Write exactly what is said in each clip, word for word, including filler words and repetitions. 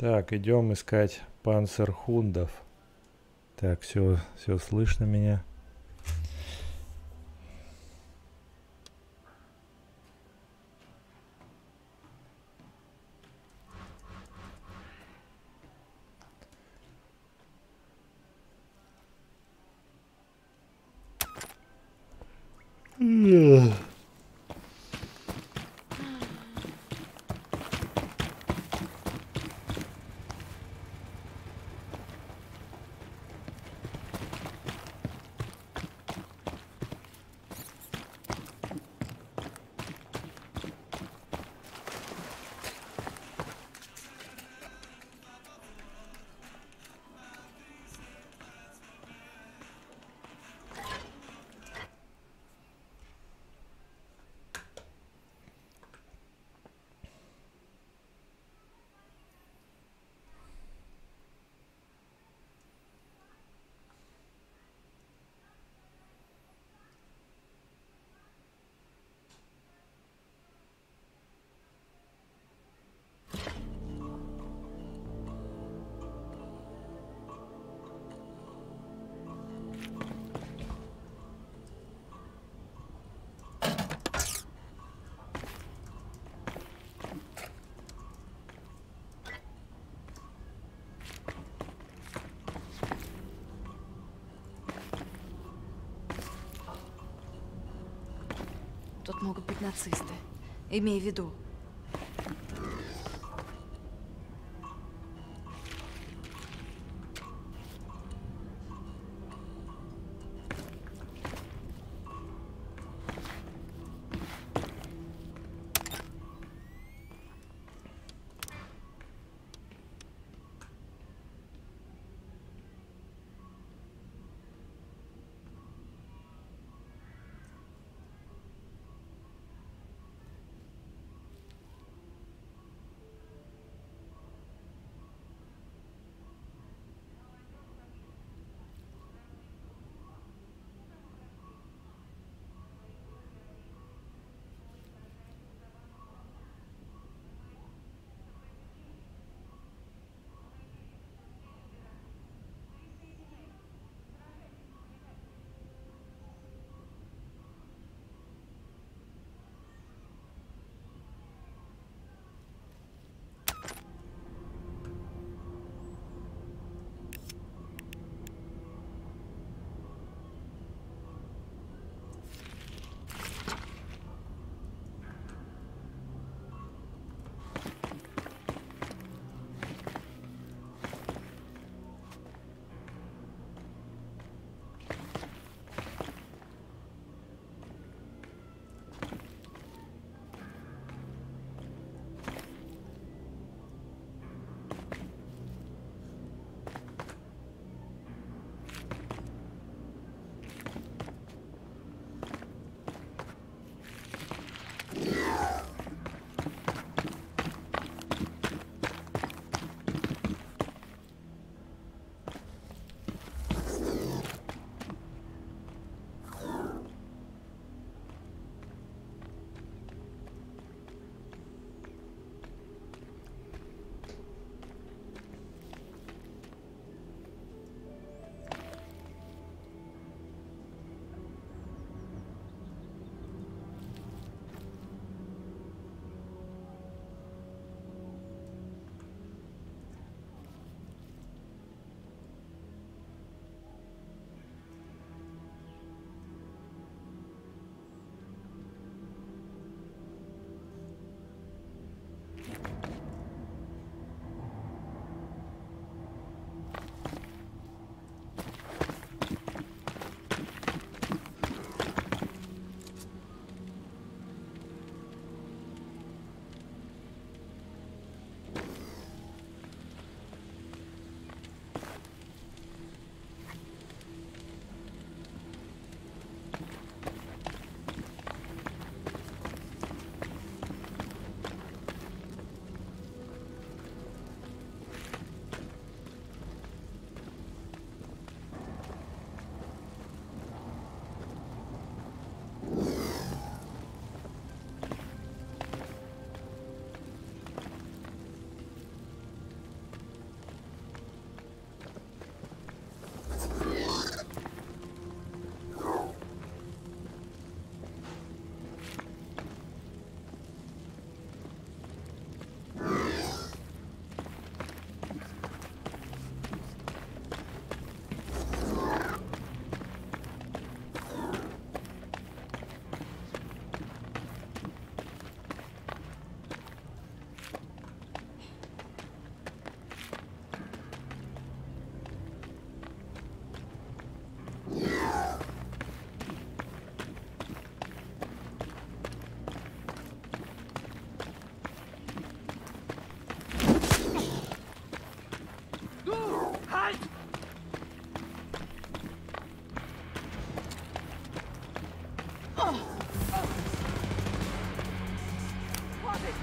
Так, идем искать панцерхундов. Так, все, все слышно меня. Тут могут быть нацисты. Имей в виду.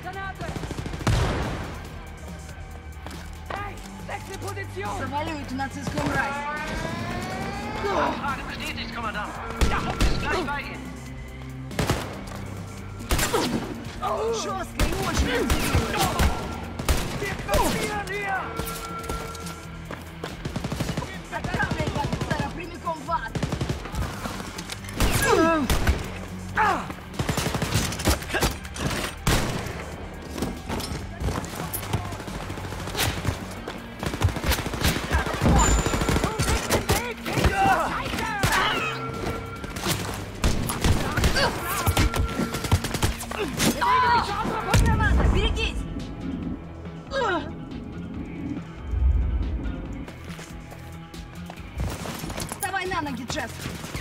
Заваливайте нацистскую мразь. Anfrage bestätigt, Kommandant. Der Hund ist gleich bei Ihnen. Жестко и очень. Wir kassieren hier! Отправляйте офицера прямиком в ад. Берегись! Вставай на ноги, Джефф!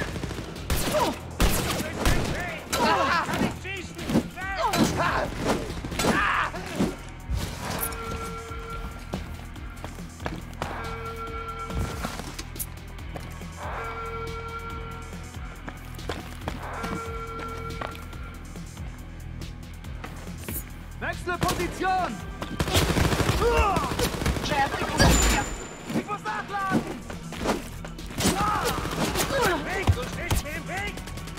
Wechsle Position! Джефф, ты куда? Ich muss nachladen! Weg, du stehst mir im Weg!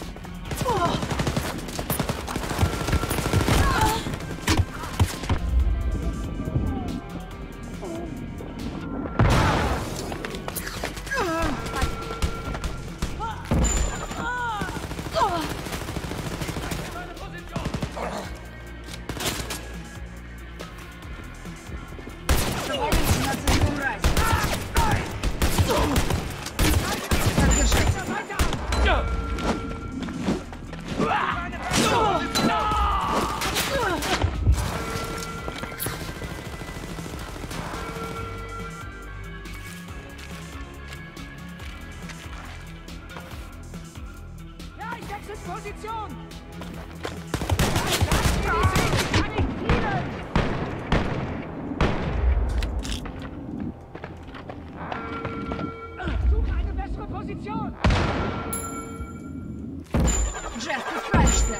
Заваливайте нацистскую мразь. Так держать. Ja, ich wechsle Position! Suche eine bessere Position! Джефф, ты справишься.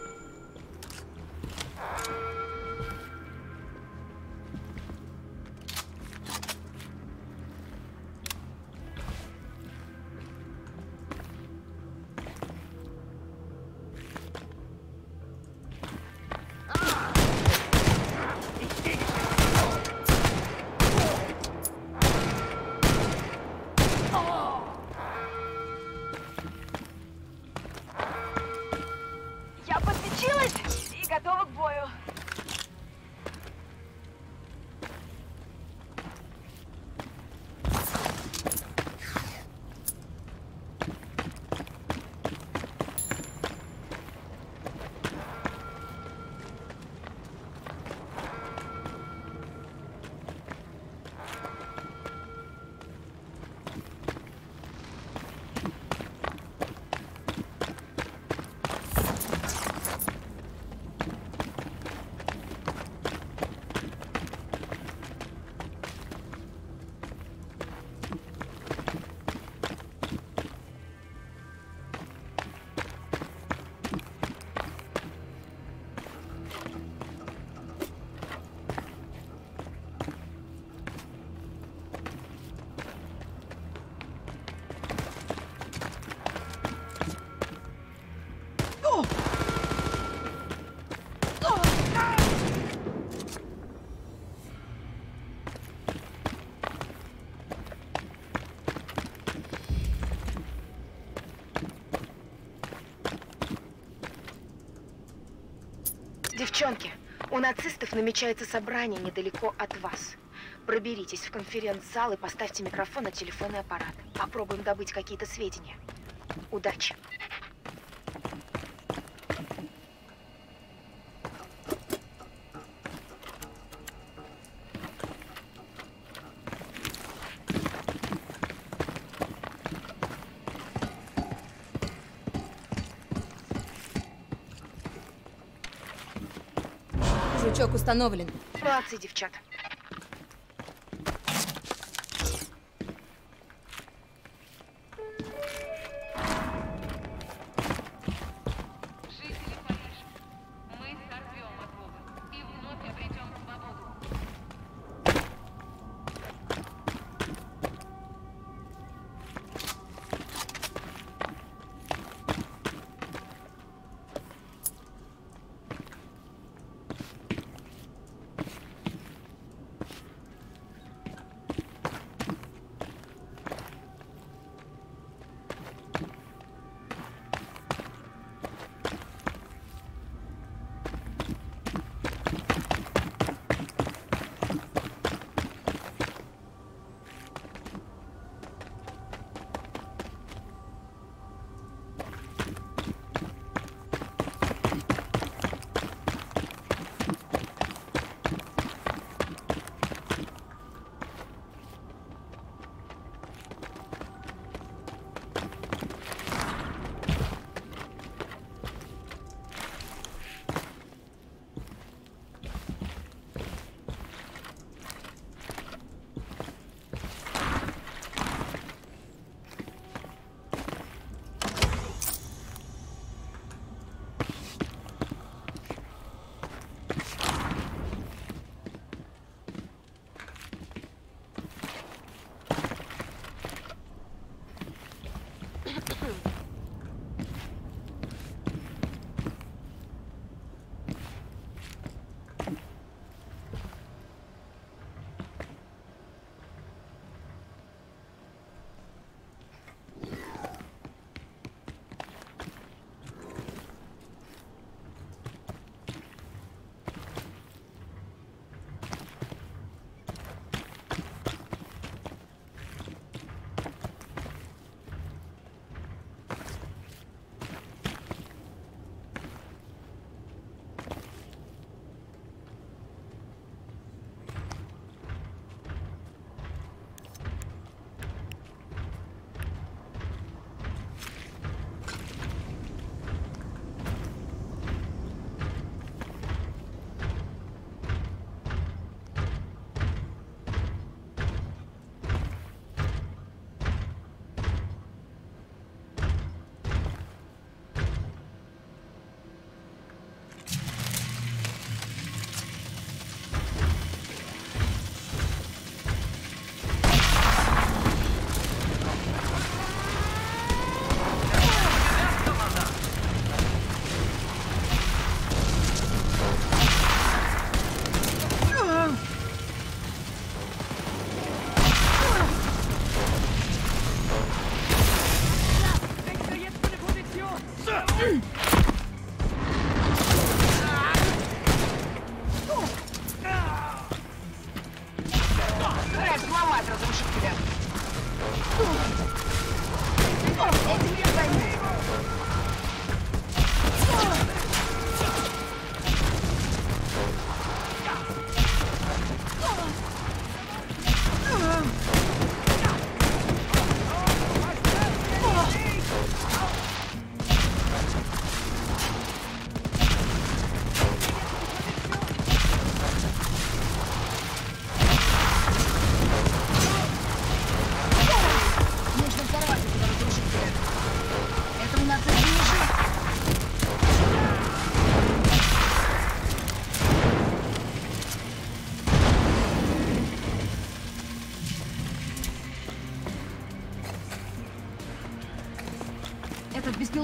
Я подключилась и готова к бою. Девчонки, у нацистов намечается собрание недалеко от вас. Проберитесь в конференц-зал и поставьте микрофон на телефонный аппарат. Попробуем добыть какие-то сведения. Удачи! Жучок установлен. Молодцы, девчата. Жители Парижа, мы сорвем их и вновь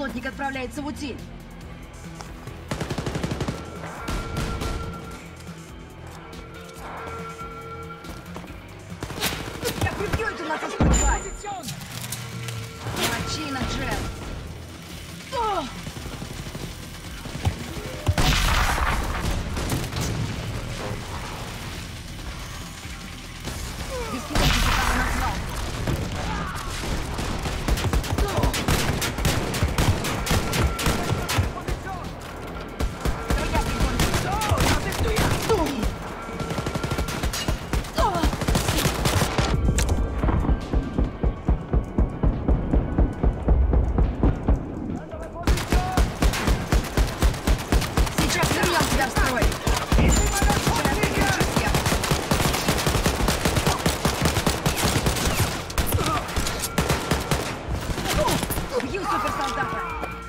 Беспилотник отправляется в утиль. Я прибью эту нацистскую тварь! Position! Мочина, Джефф! О! Беспилотник упал на свалку. Но я прикончу. Сейчас вернем тебя в строй. Джефф, прикончи всех. Бью суперсолдата.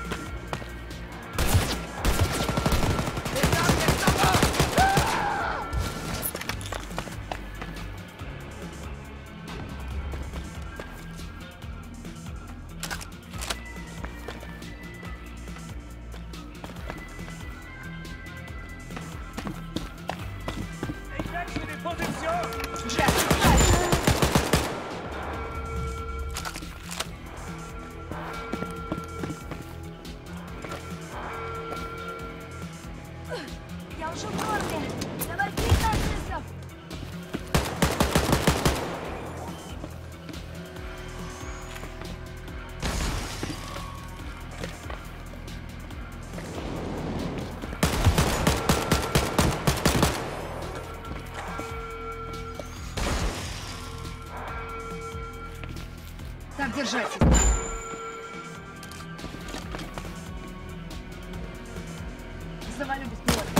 Ich wechsle die Position! Джефф, дальше. Я уже в норме. Давай бей нацистов. Так держать. Завалю беспилотник.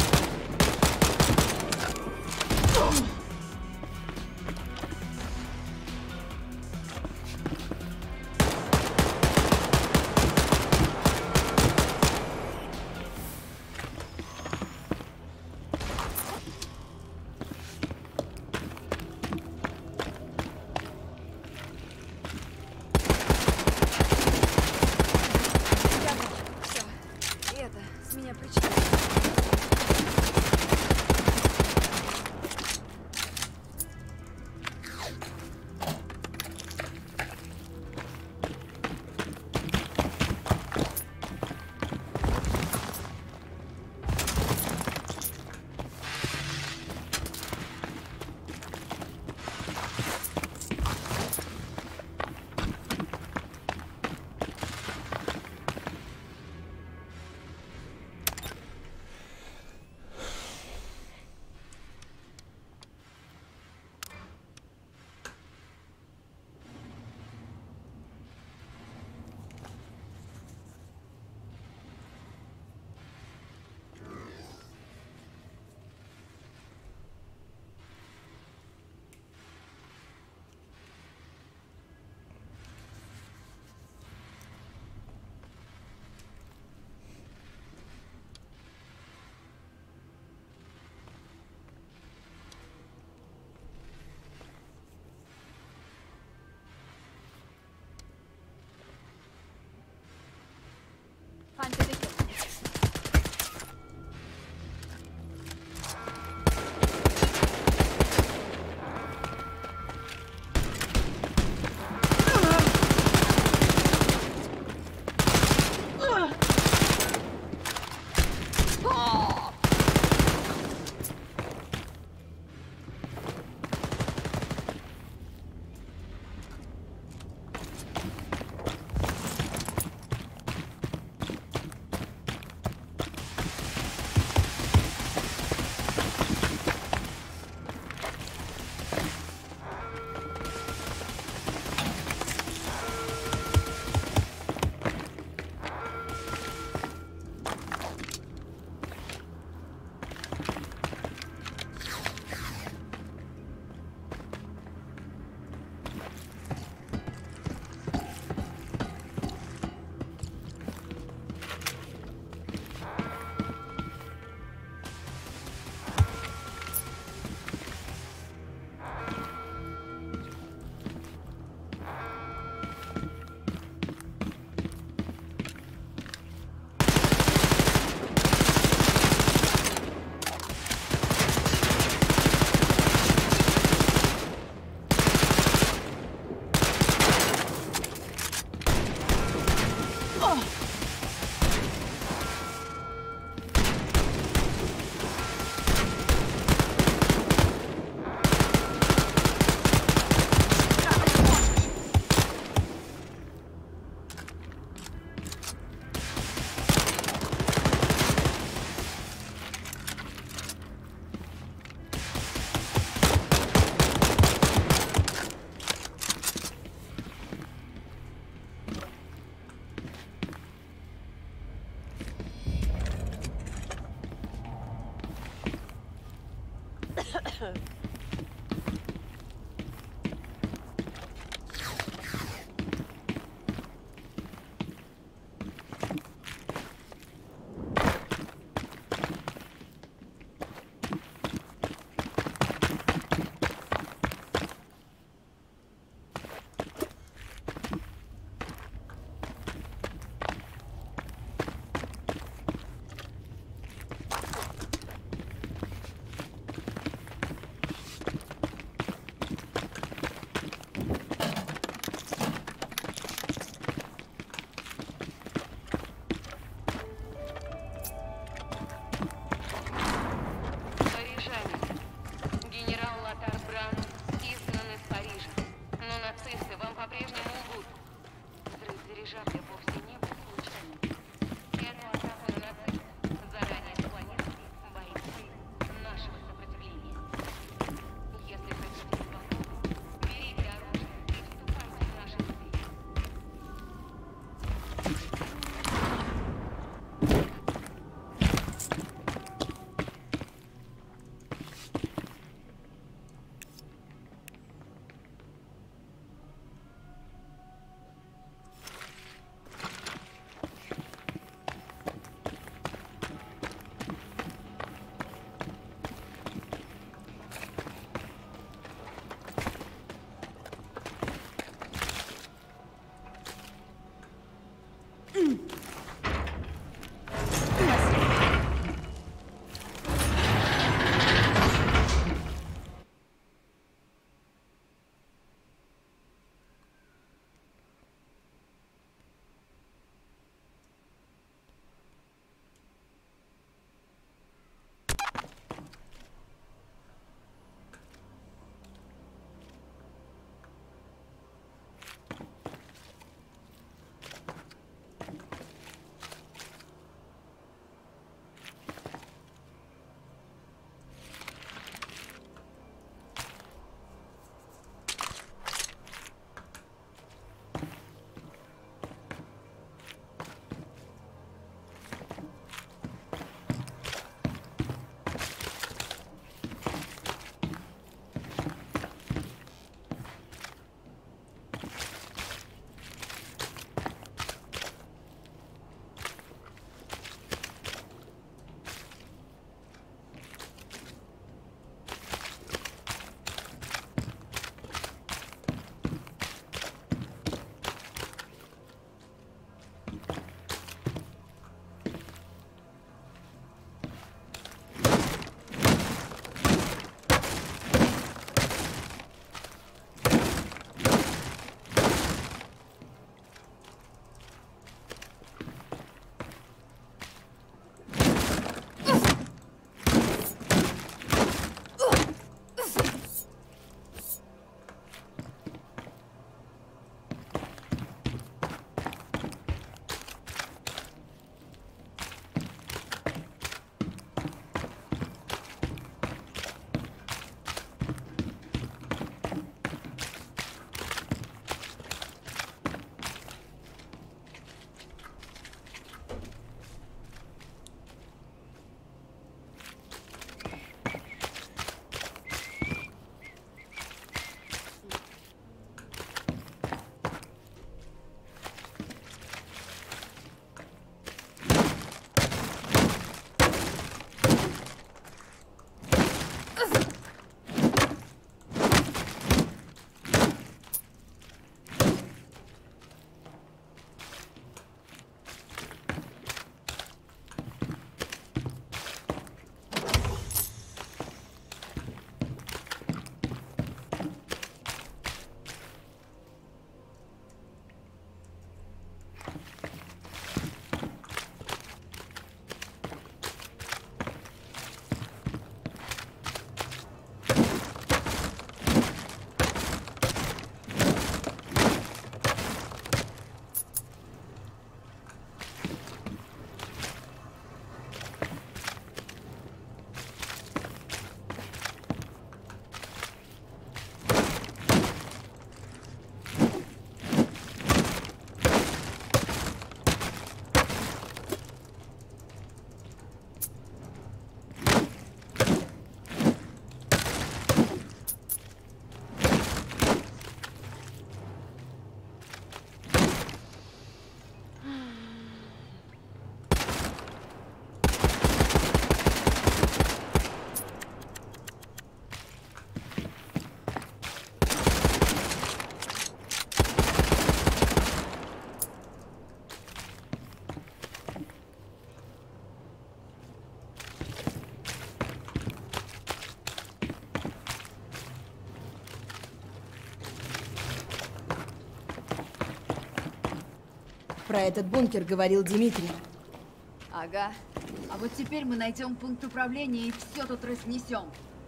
Про этот бункер говорил Дмитрий. Ага. А вот теперь мы найдем пункт управления и все тут разнесем.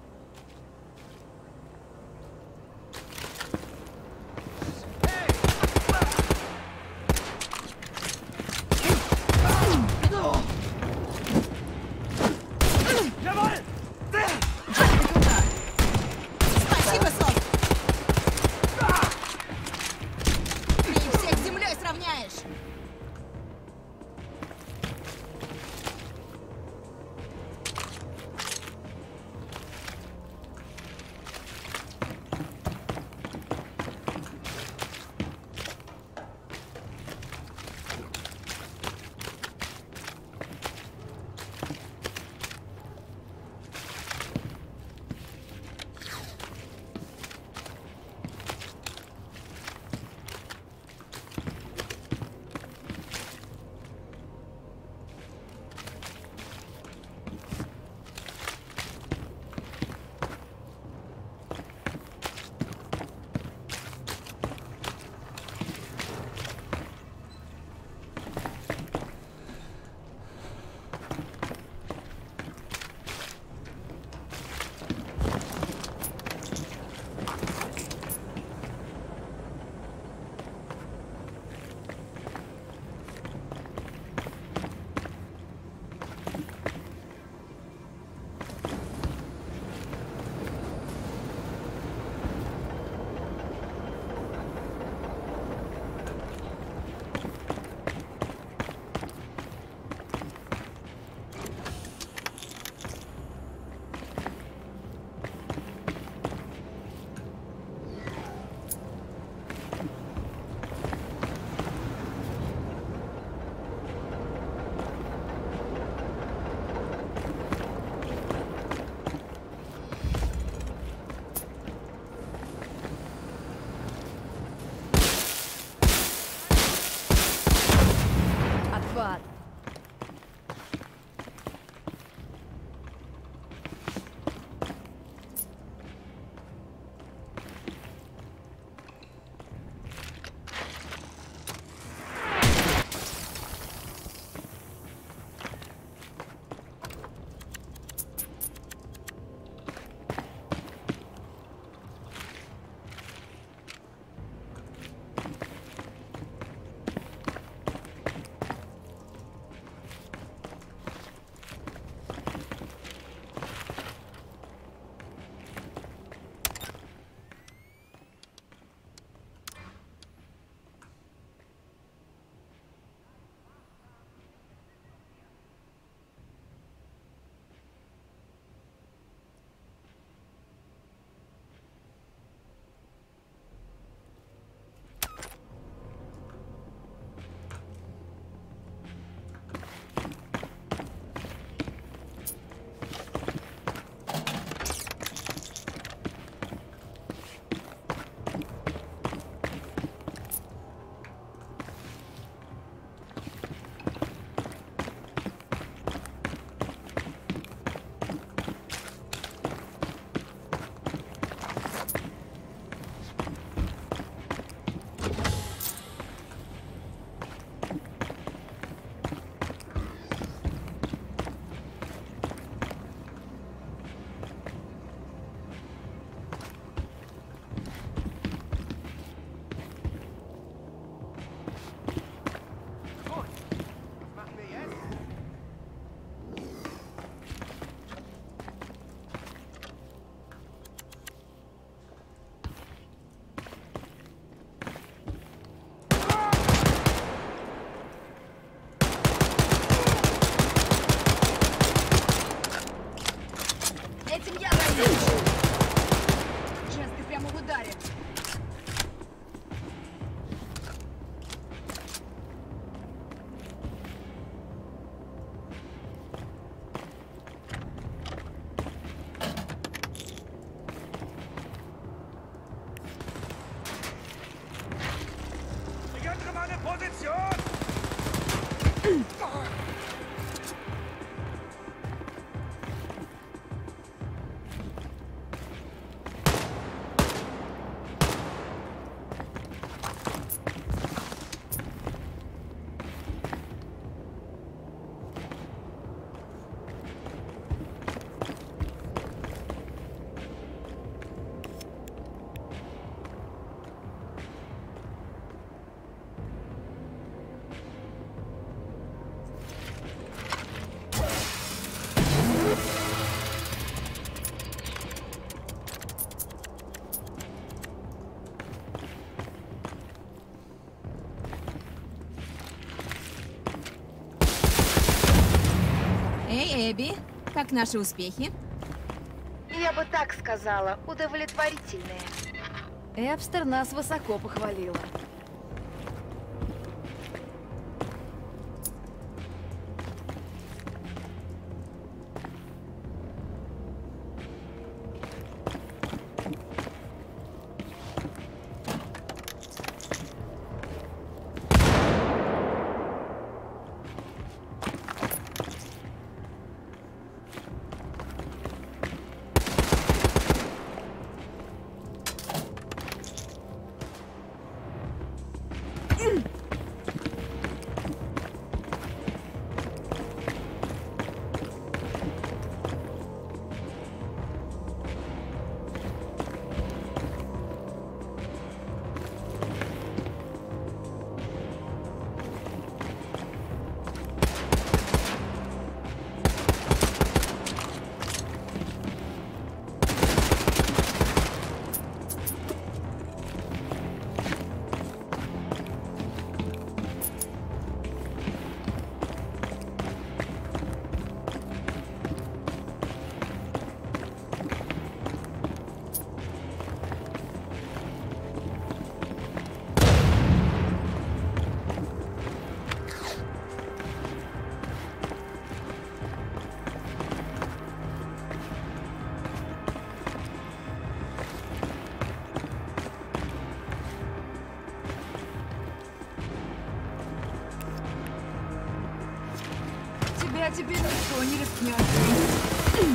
Спасибо, Сок! Ты всех с землей сравняешь! Эбби, как наши успехи? Я бы так сказала, удовлетворительные. Эбстер нас высоко похвалила. Тебя теперь никто не рискнет.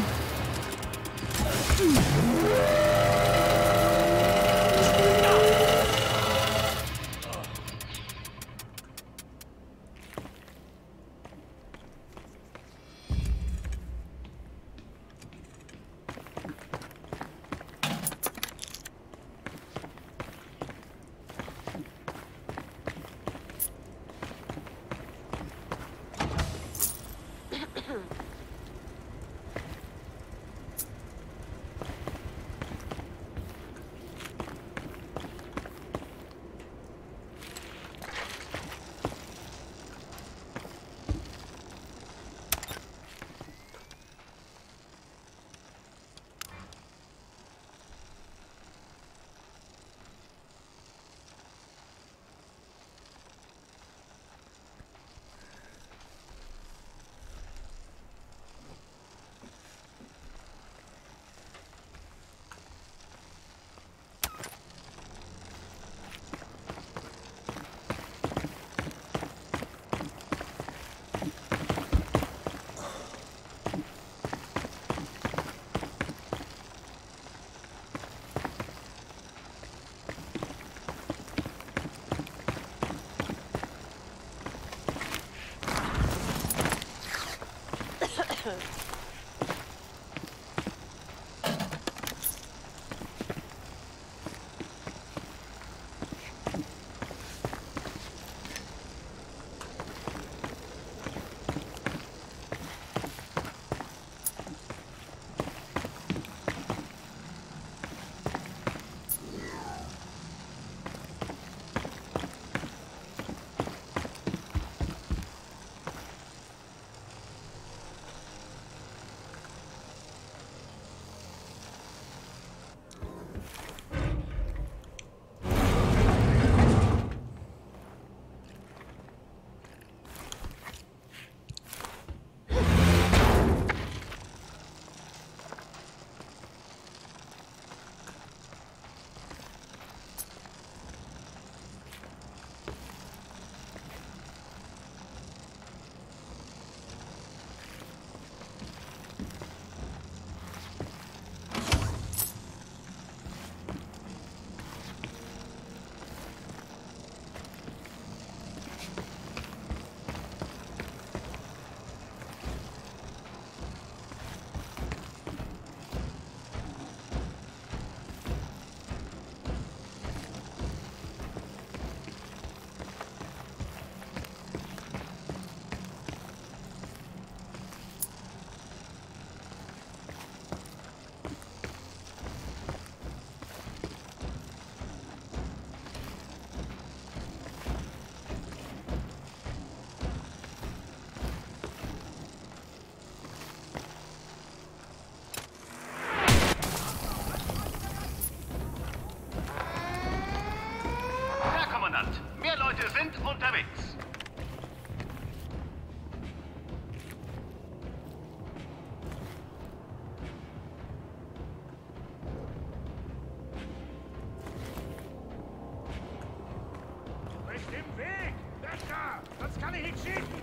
Feindliche Schießen!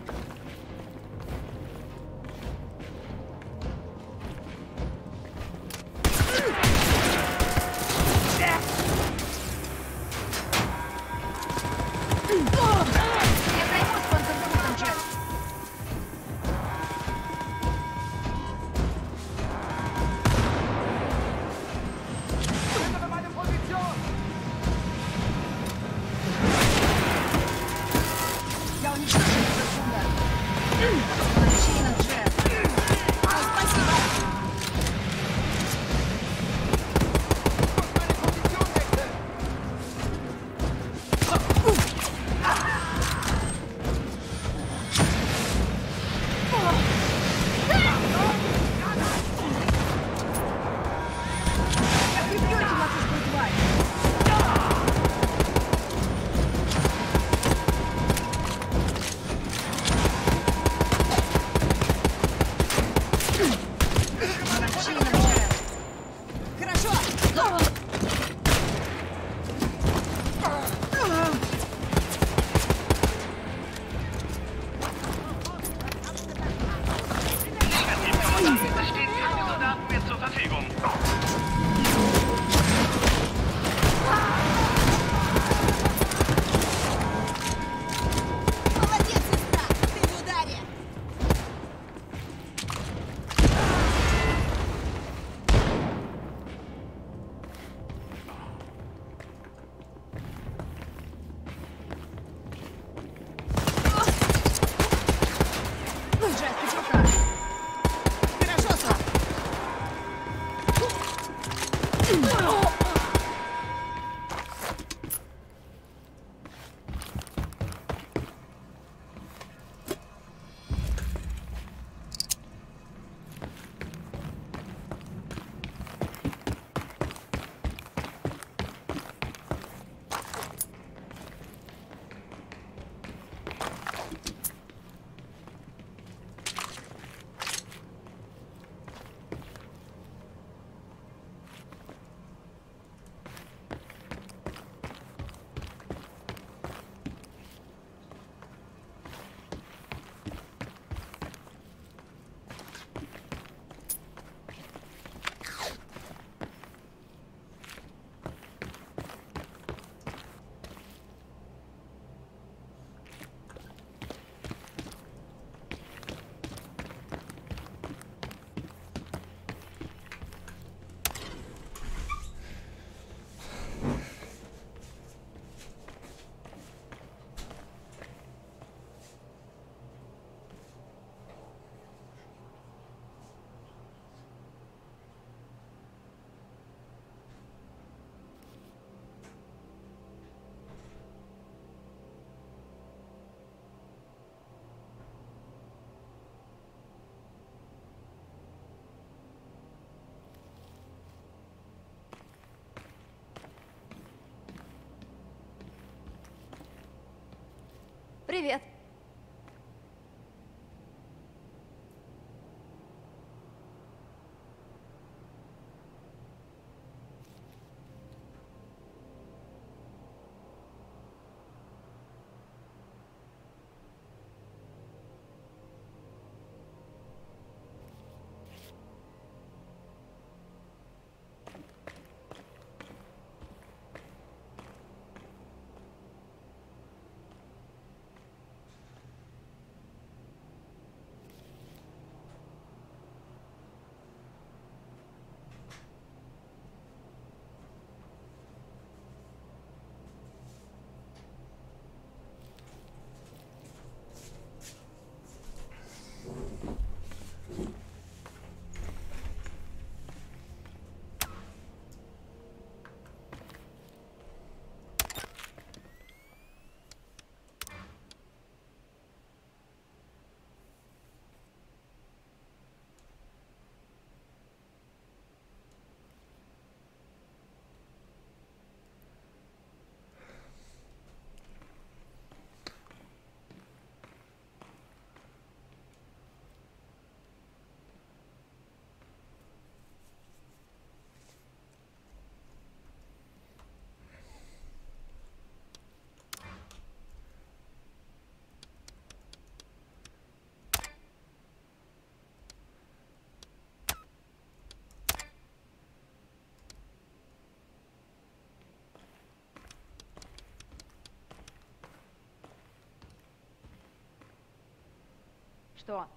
Я займусь панцергруппом, Джесс. Hinter meine Position! Я уничтожу панцергруппу. Лощина, Джесс. О, спасибо! Meine Position wechseln! Как вы бьете латышскую тварь? Лощина, Джесс. Хорошо! Es stehen keine Soldaten mehr zur Verfügung. Молодец, сестра! Ты в ударе! Джесс, ты что так? Хорошо, Слав! Привет. Что?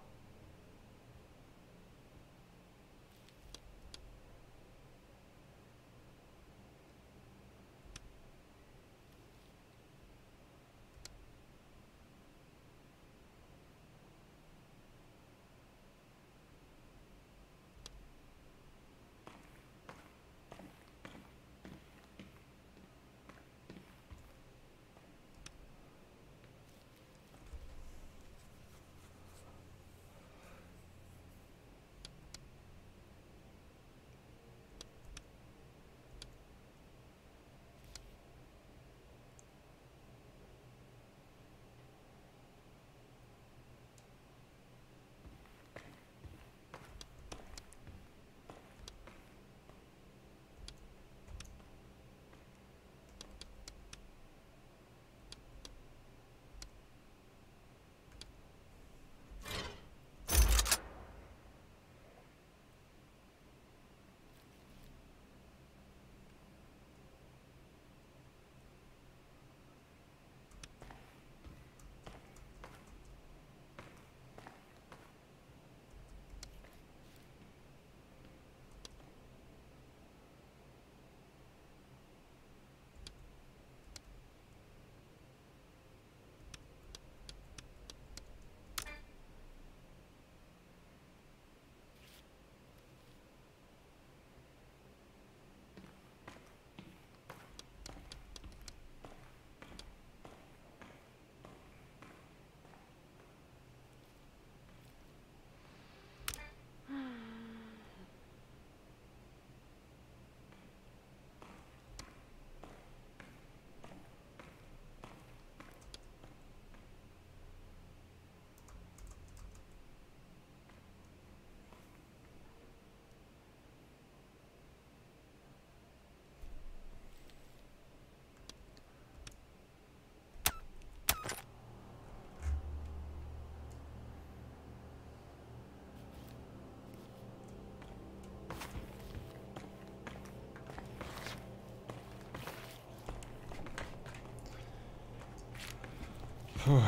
Фух.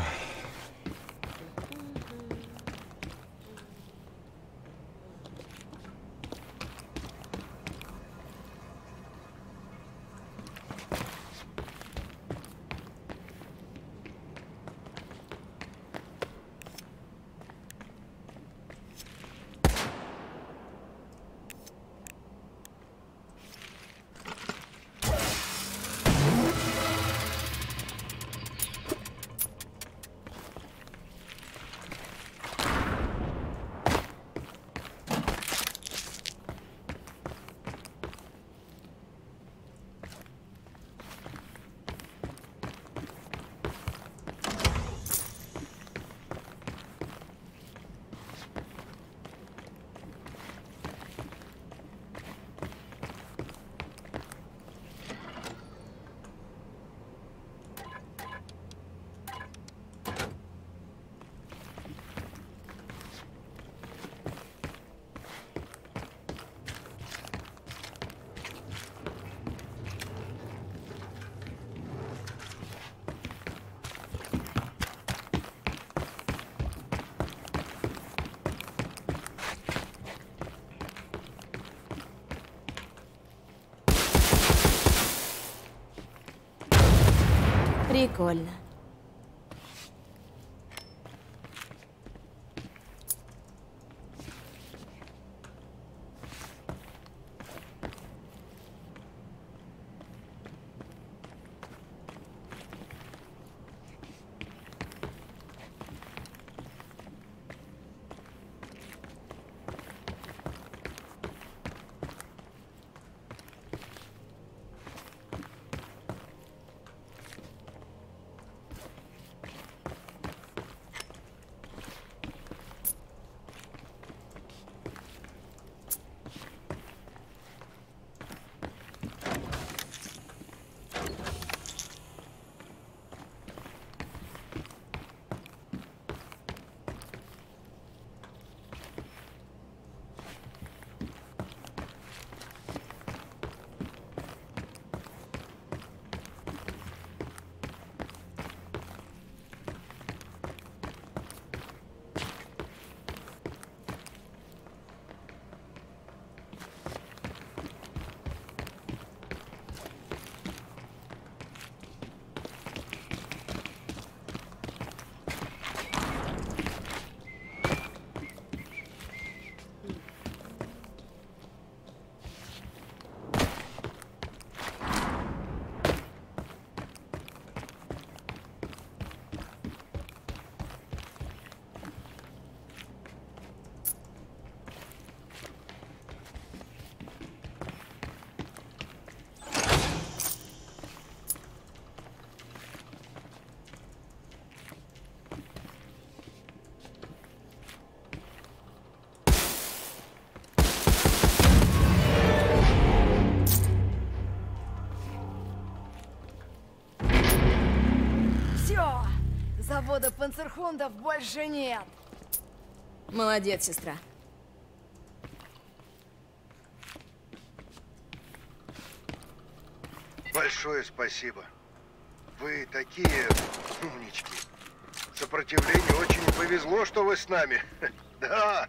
Прикольно. Завода панцерхундов больше нет. Молодец, сестра. Большое спасибо. Вы такие умнички. Сопротивлению очень повезло, что вы с нами. Да.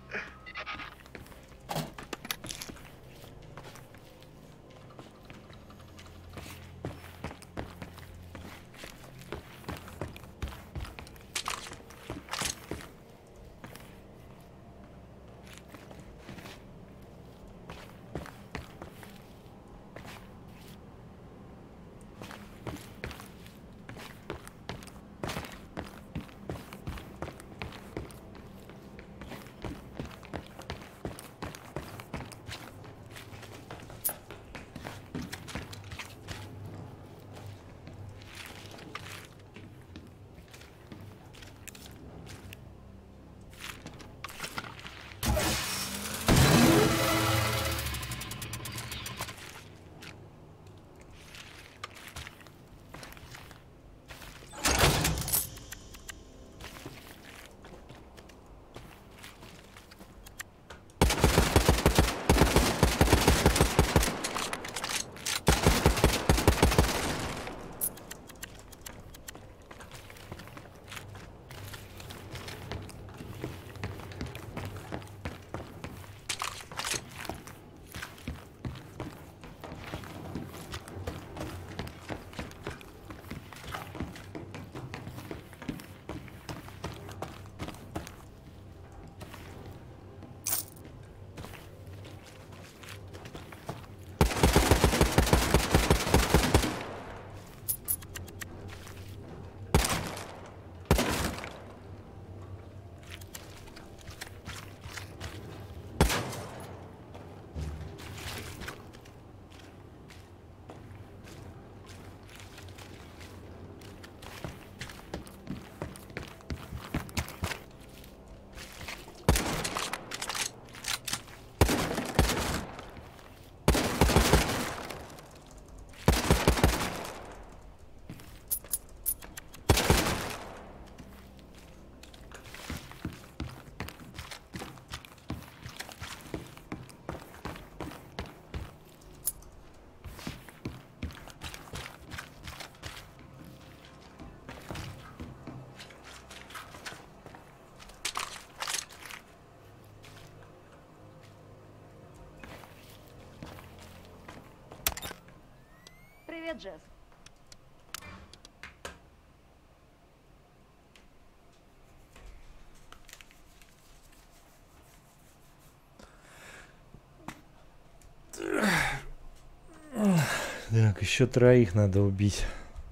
Привет, Джесс. Так, еще троих надо убить.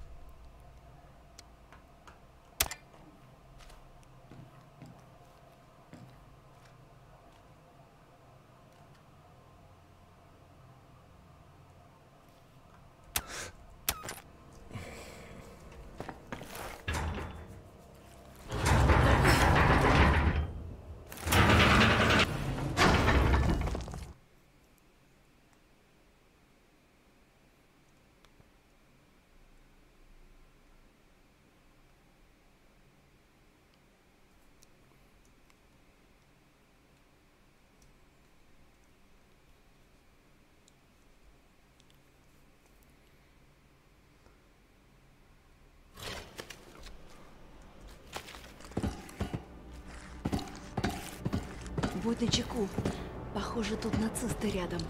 Будь начеку. Похоже, тут нацисты рядом.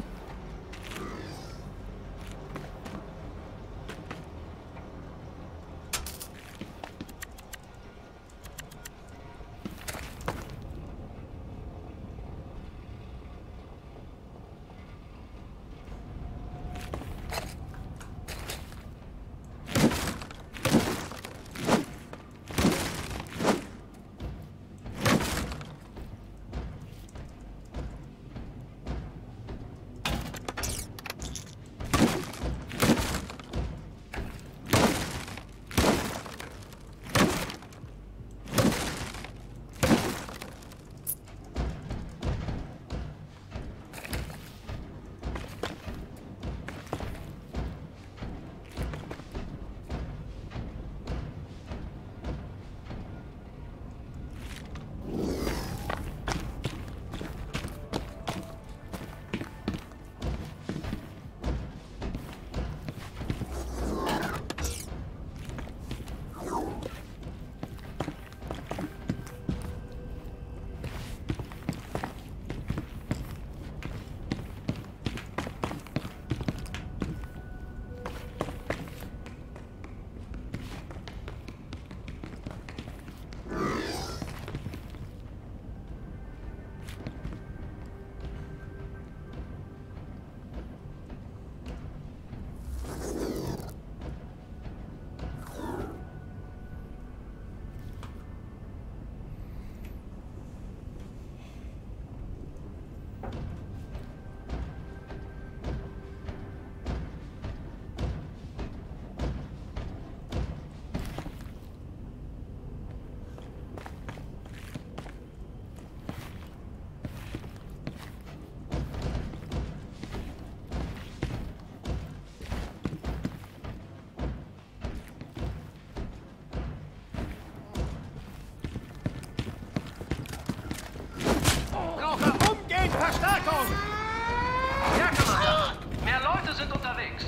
Verstärkung! Ja, Commander. Mehr Leute sind unterwegs.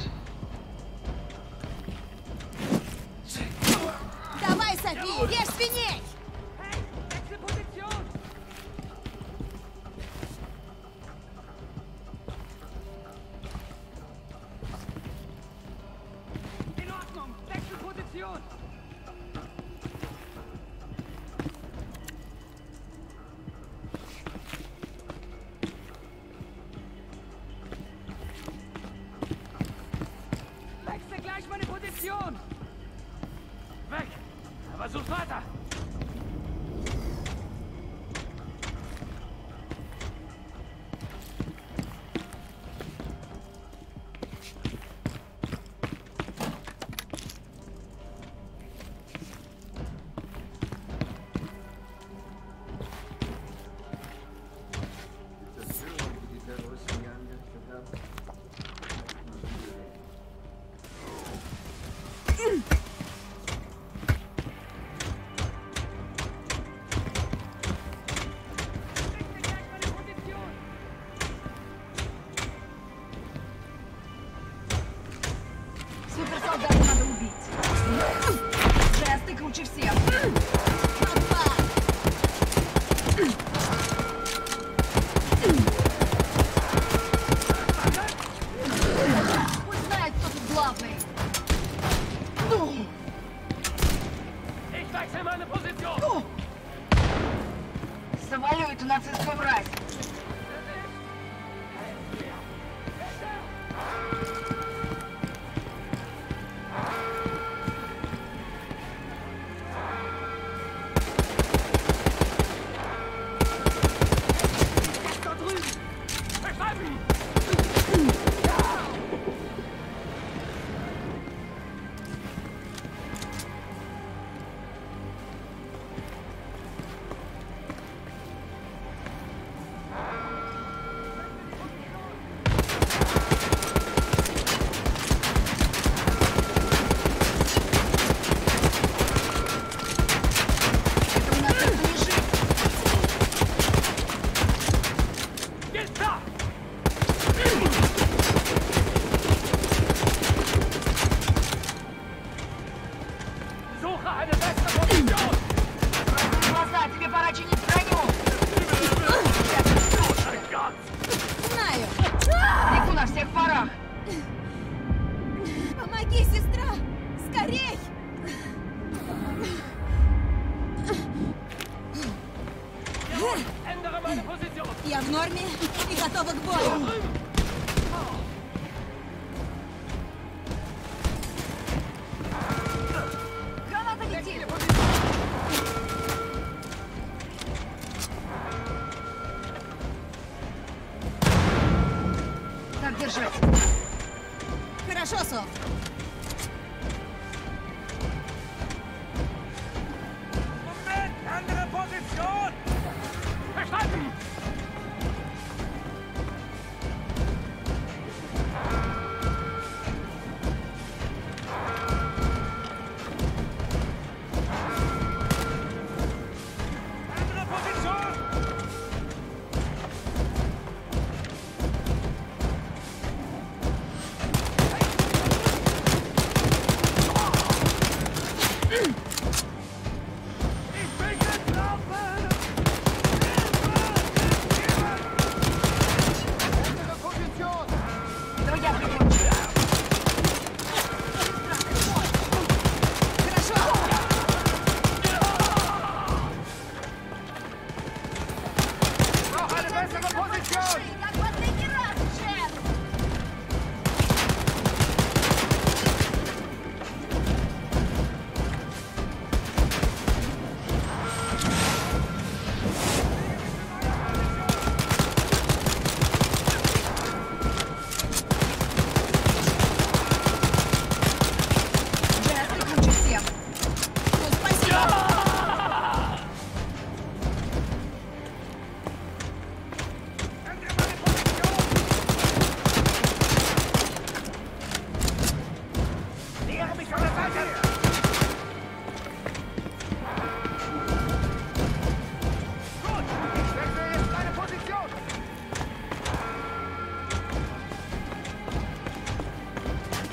Давай, Софи, режь свиней! Wechsel Position! In Ordnung! Wechsel Position! Wechsel gleich meine Position! Weg! Aber sucht weiter! Суперсолдата надо убить. Джесс, ты круче всех. Пусть знает, кто тут главный. Ich wechsle meine Position! Завалю эту нацистскую мразь. Verstanden! Это у нас тут не жить. Geht klar! Suche eine bessere Position! Глаза, тебе пора чинить броню. Mein Gott! Знаю! Бегу на всех парах. Помоги, сестра! Скорей! Ändere meine Position! Я в норме и готова к бою. Граната летит. Так держать. Хорошо, Соф. Moment! Andere Position! Verstanden! Andere Position!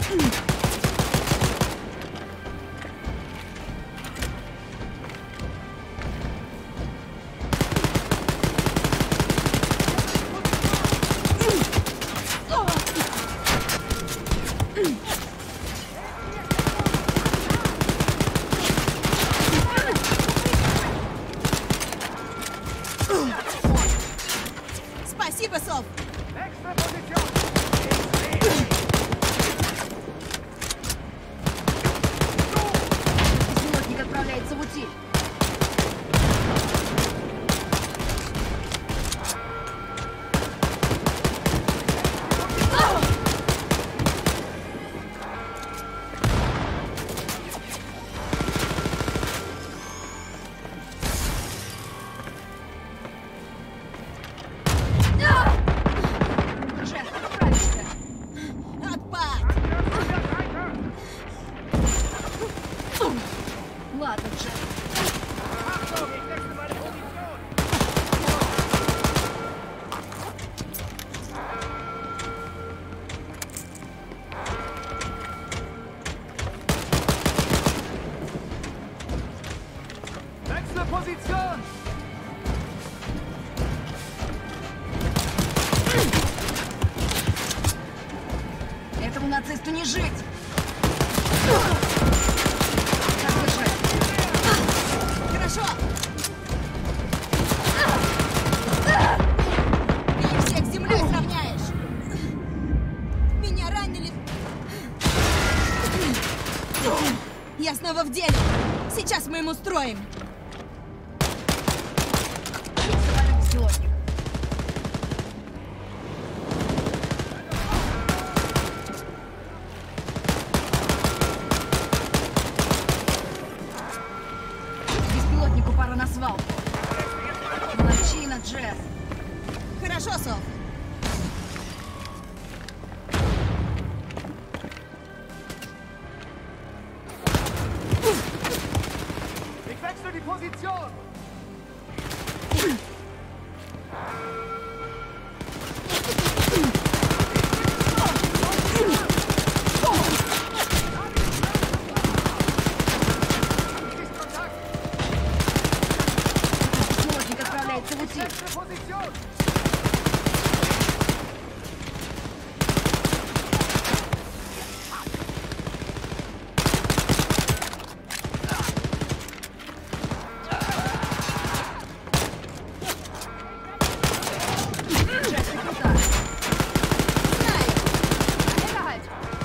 Спасибо, Сов! Nächste Position! Беспилотник отправляется в утиль. Джек, справишься. Отпад! Ладно, Джек. Achtung, ich wechsle meine Position! Wechsle Position! Этому нацисту не жить! Так держать. Хорошо! Ты их всех с землей сравняешь! Меня ранили! Я снова в деле! Сейчас мы им устроим! Самолет беспилотник. Беспилотнику пора на свалку. Молодчина, Джесс. Хорошо, Сов! Ich wechsle die Position! Беспилотник отправляется в утиль. Nächste Position! Джесс, ты крута. Знаю.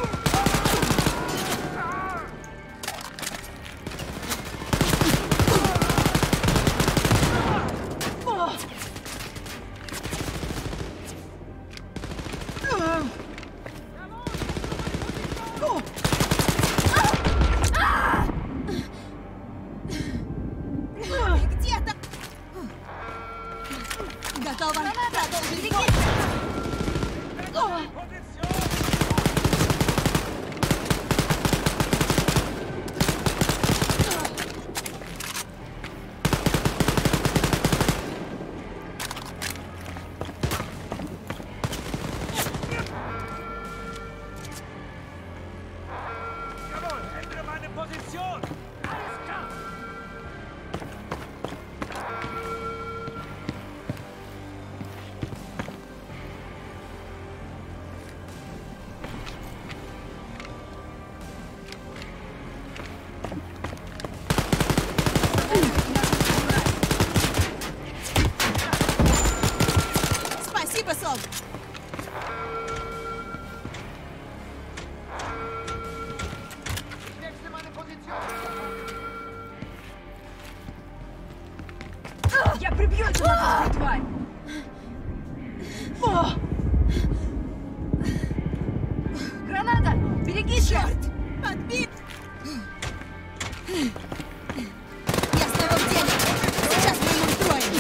Где-то! Готово! Продолжить бой! Jawohl, ändere meine Position! Alles klar! Спасибо, Сов! Ich wechsle meine Position! Я прибью эту нацистскую тварь! О! Граната! Берегись, черт! Отбит! Я снова в деле! Сейчас мы им устроим!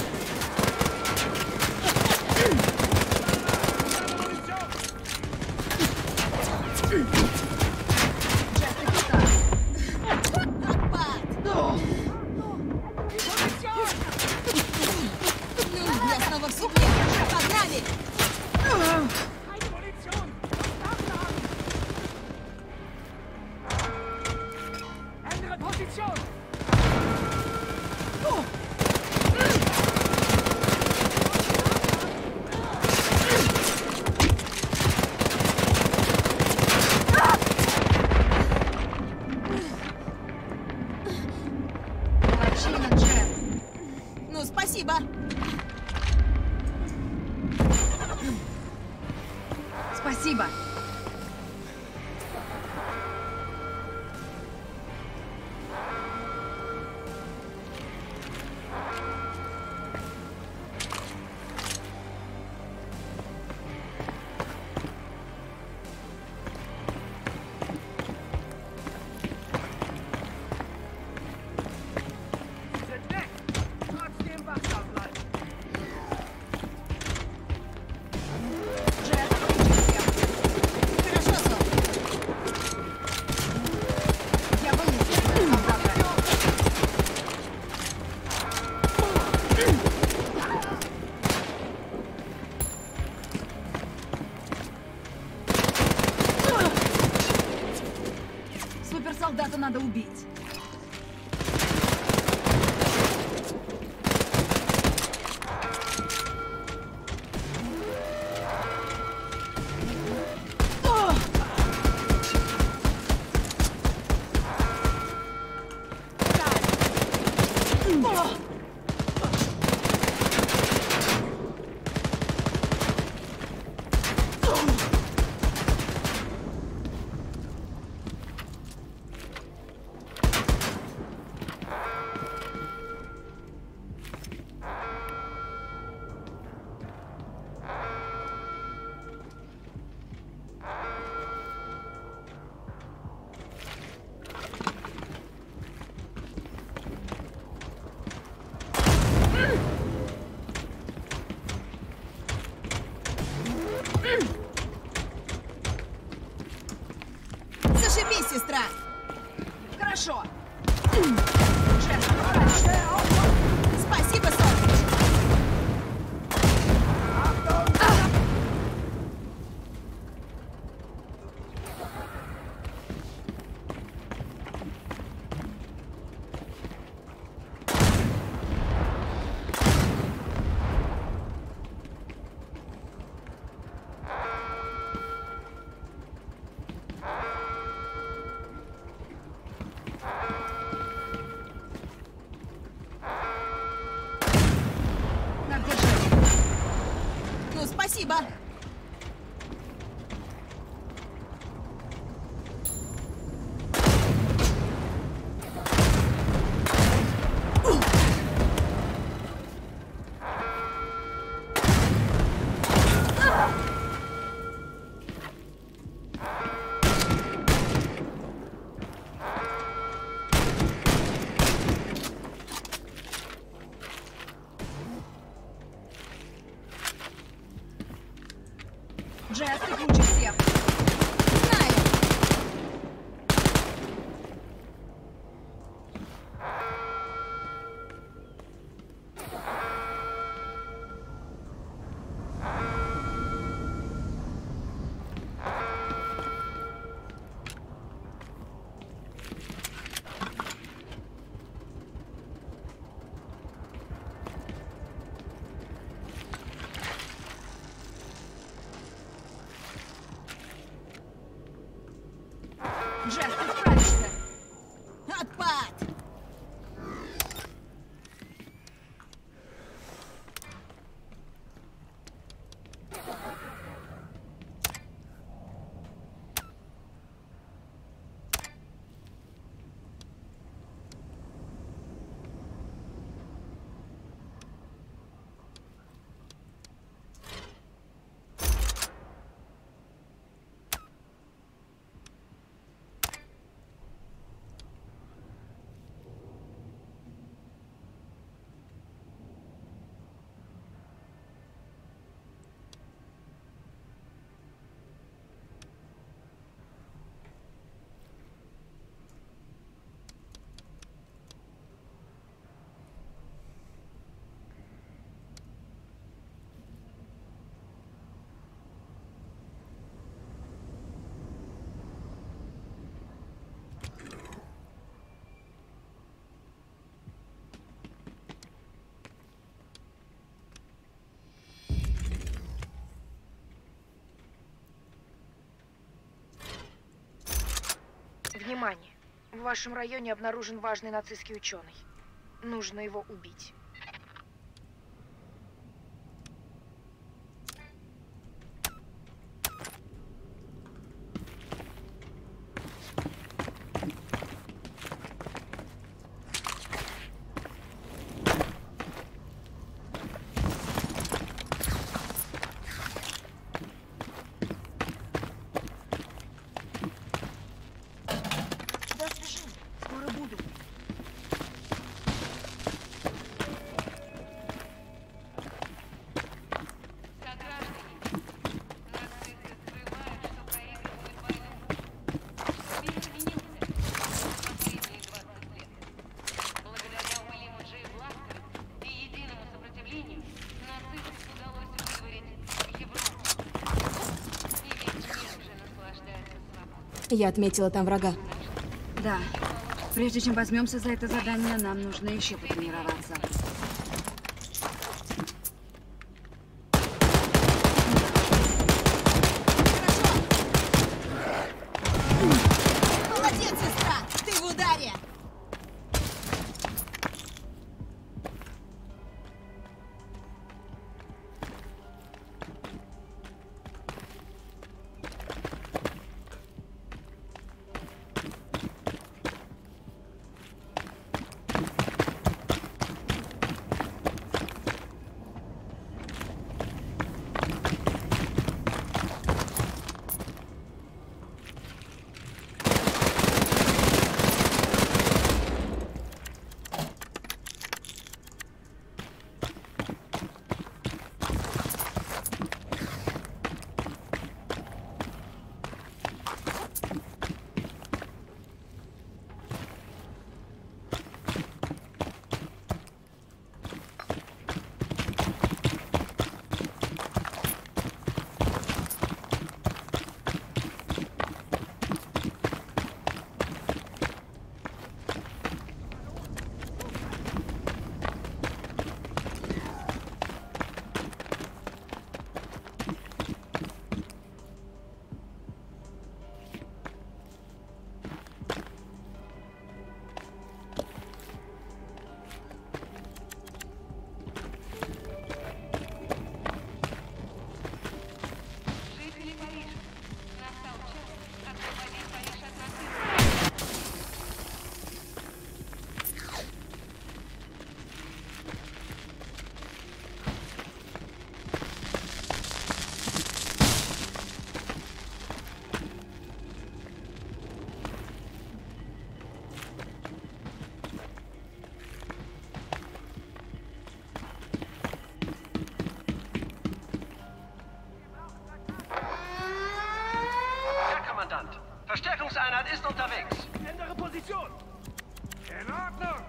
Джесс, ты крута! Отпад! Ну, я снова в седле! Погнали! Sichere Position! Молодчина, Джет. Ну, спасибо. Спасибо. Sind weg! Trotzdem wachsam bleiben! Джет, включи всех. Хорошо, Сол. Я вынесу солдата. Суперсолдата надо убить. Зашибись, сестра. Хорошо. Джет, аккуратнее. Спасибо, Сол. На, держи. Ну, спасибо. Джет, ты круче всех. Знаю. Джет, ты справишься. Отпад. Внимание! В вашем районе обнаружен важный нацистский ученый. Нужно его убить. Я отметила там врага. Да. Прежде чем возьмемся за это задание, нам нужно еще потренироваться. Молодец, сестра! Ты в ударе! Verstärkungseinheit ist unterwegs. Ändere Position. In Ordnung.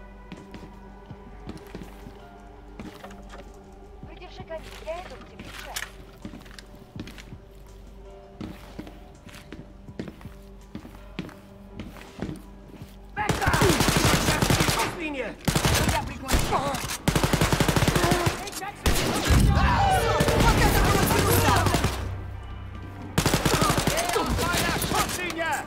Придержи коней, я иду к тебе, Джек. Weg da! Die Schusslinie! Я прикончу. Ich wechsle die Position! Вот это было круто! Bei der Schusslinie!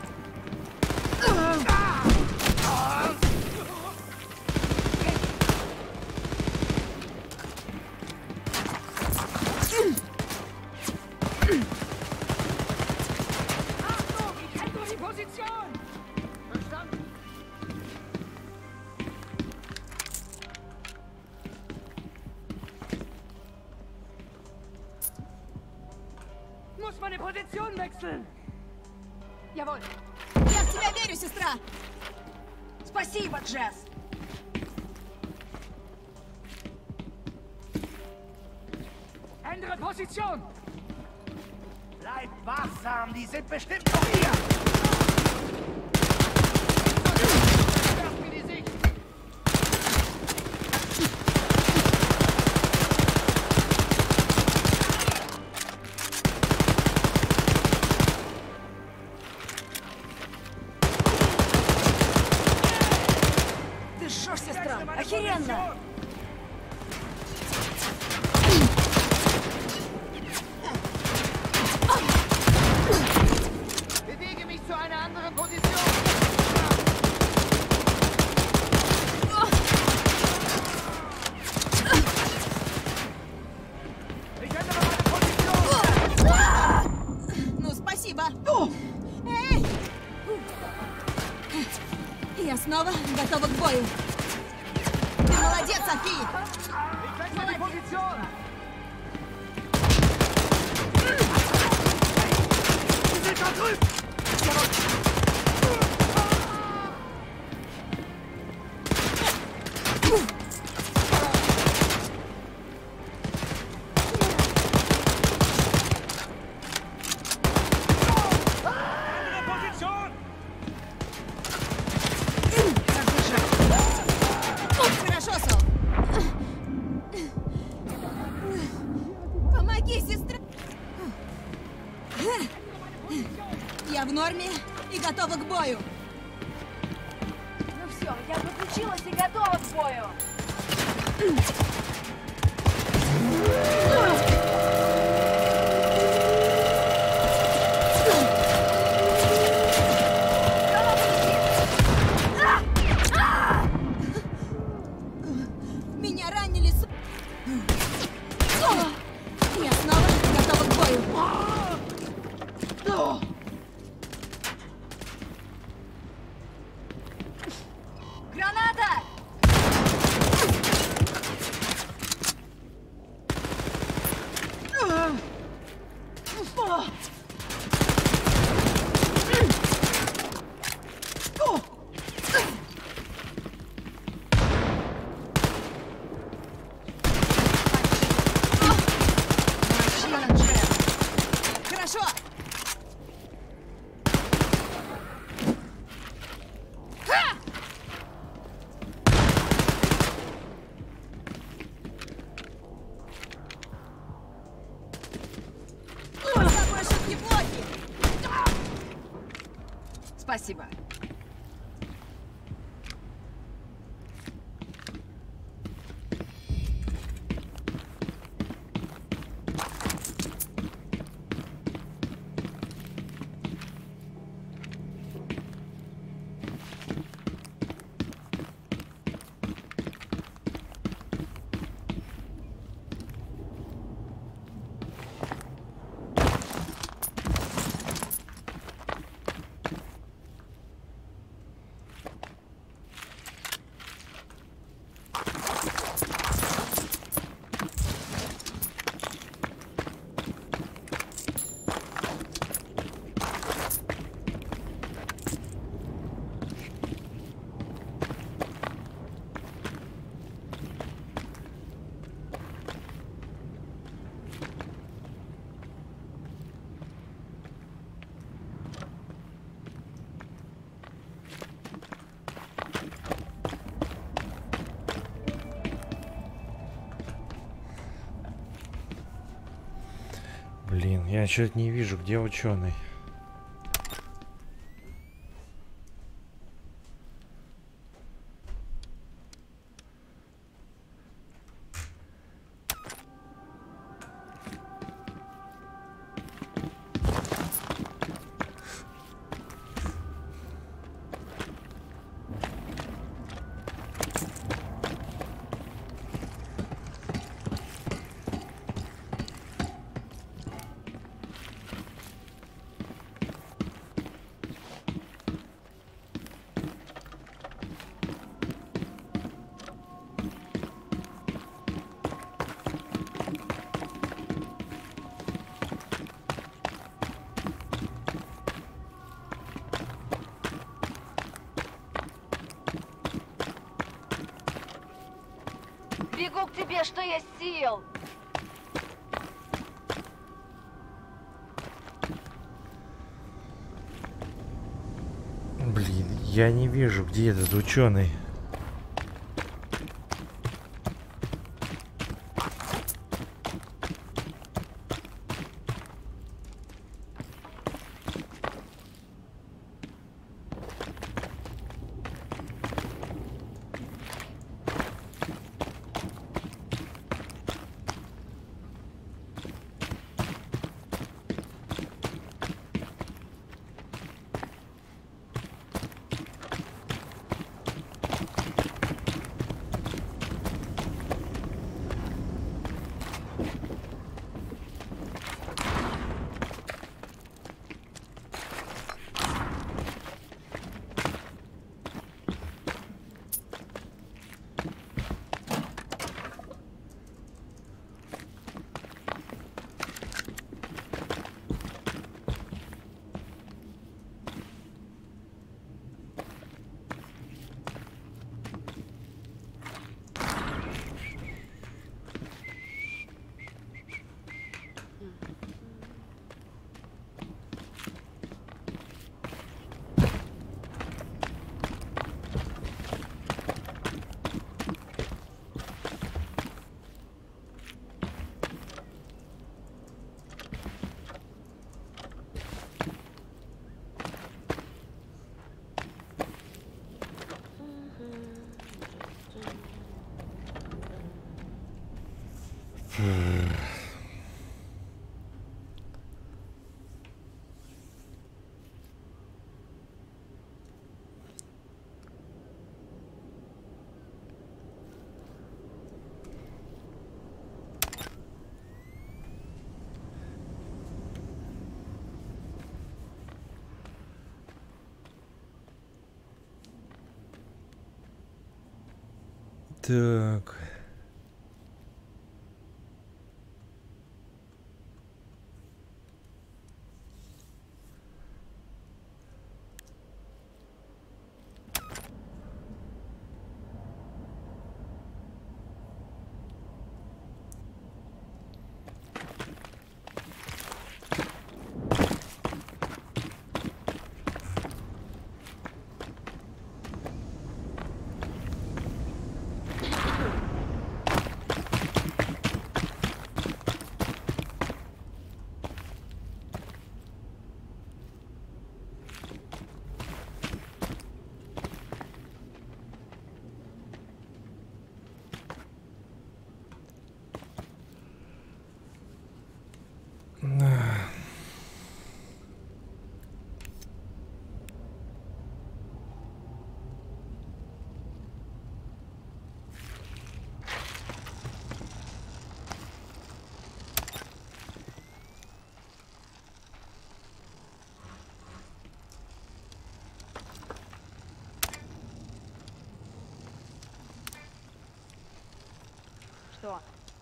Achtung, ich ändere die Position! Verstanden? Muss meine Position wechseln! Jawohl. Я в тебя верю, сестра! Спасибо, Джесс. Ändere Position! Bleib wachsam, die sind bestimmt noch hier! Werft mir die Sicht! Ты шо, сестра? Охеренно! Bewege mich zu einer anderen Position! Я снова готова к бою. Ты молодец, Софи! Хорошо, Сол. Помоги, сестра. Я в норме и готова к бою. Ну все, я подключилась и готова к бою. Меня ранили с... Я снова готова к бою. Граната! Хорошо. Какой шутки плохи. Спасибо. Блин, я что-то не вижу, где ученый. Бегу к тебе, что есть сил! Блин, я не вижу, где этот ученый. Так. Что?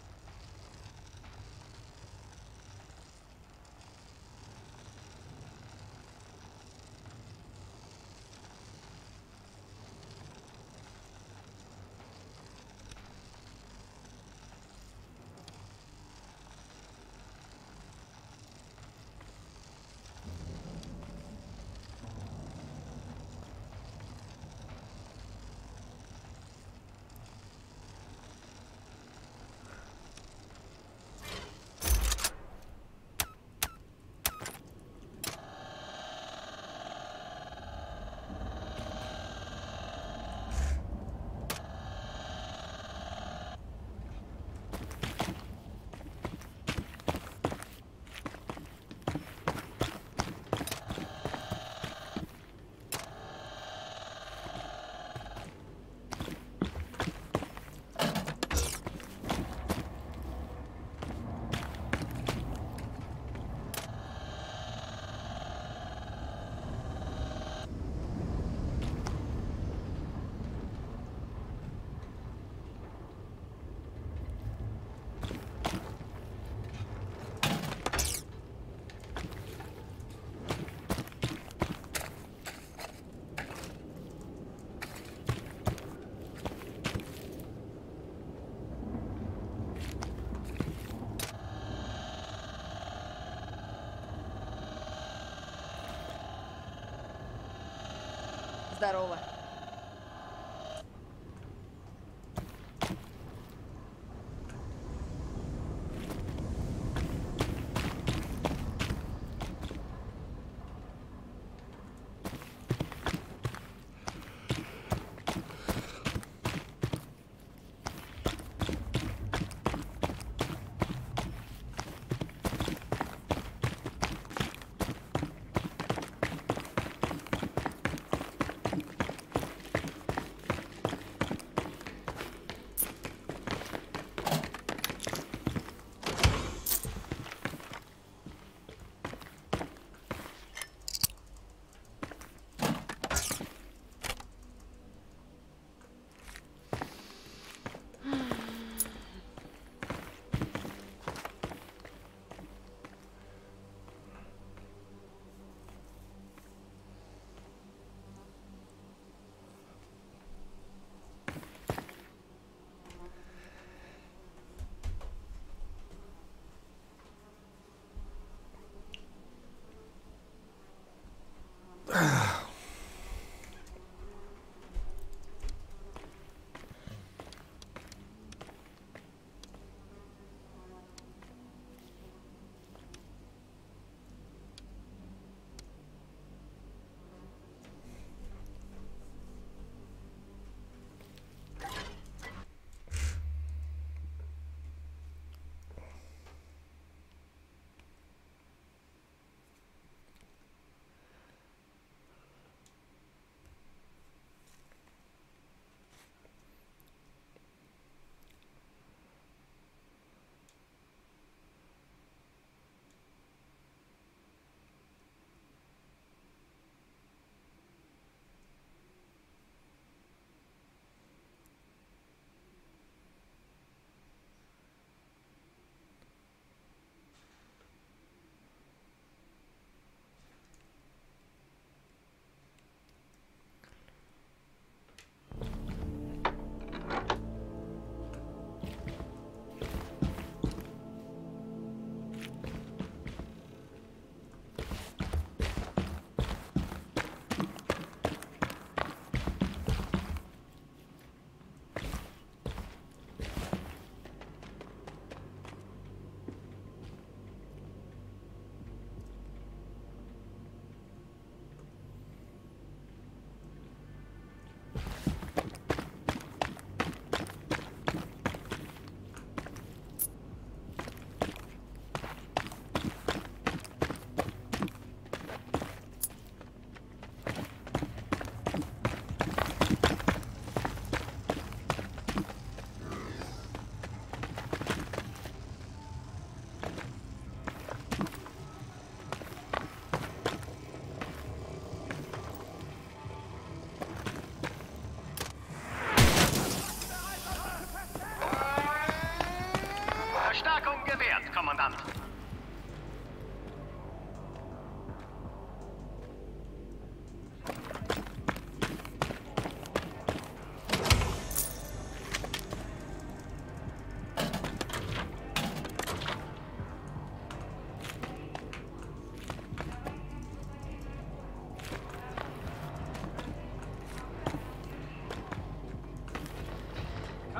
Здорово.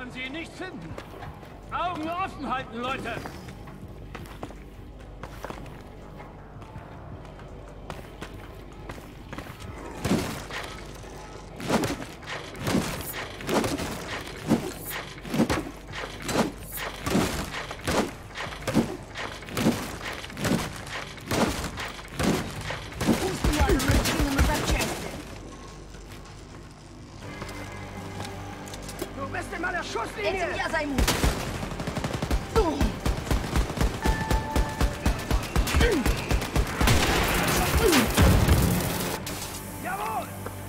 können Sie ihn nicht finden. Augen offen halten, Leute! Du bist in meiner Schusslinie! Этим я займусь. Jawohl!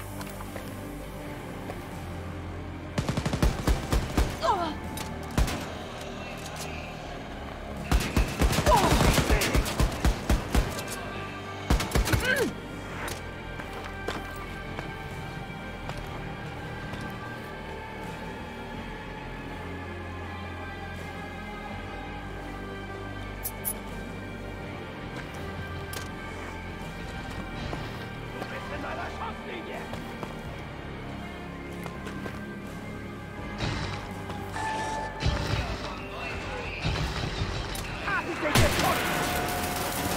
Du bist in meiner Schusslinie! Ah, ich bin getroffen!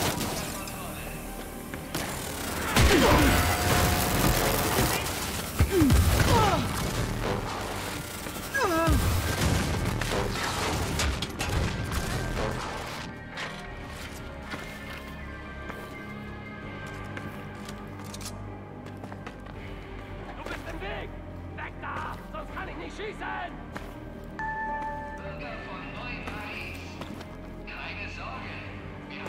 Du bist im Weg! Weg da! Sonst kann ich nicht schießen! Bürger von Neu-Paris, keine Sorge. Wir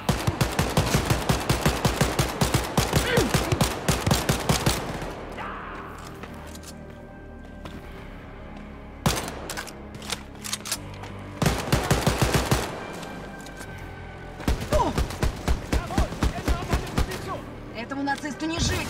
Jawohl! Immer auf meine Position! Этому нацисту не жить.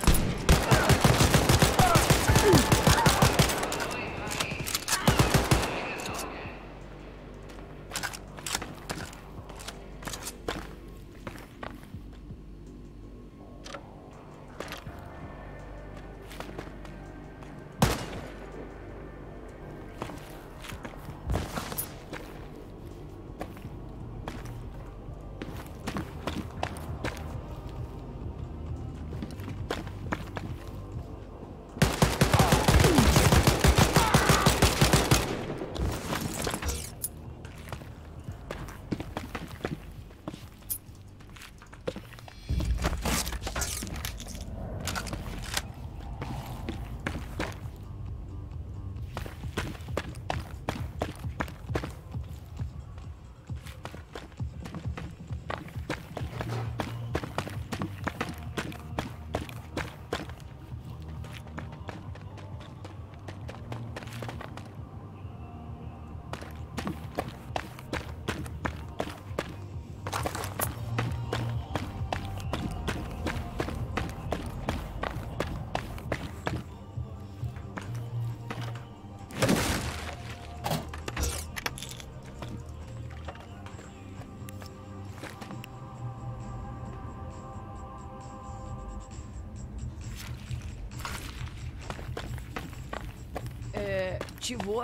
Э, чего?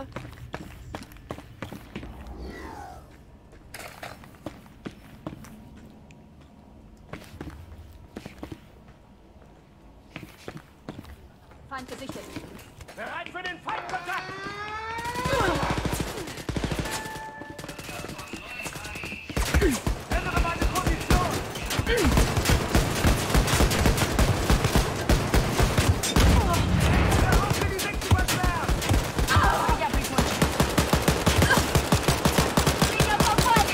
Feind gesichtet. Bereit für den Feindkontakt! Ändere meine Position! Hör auf, mir die Weg zu versperren! Я прикончу. Меня попали!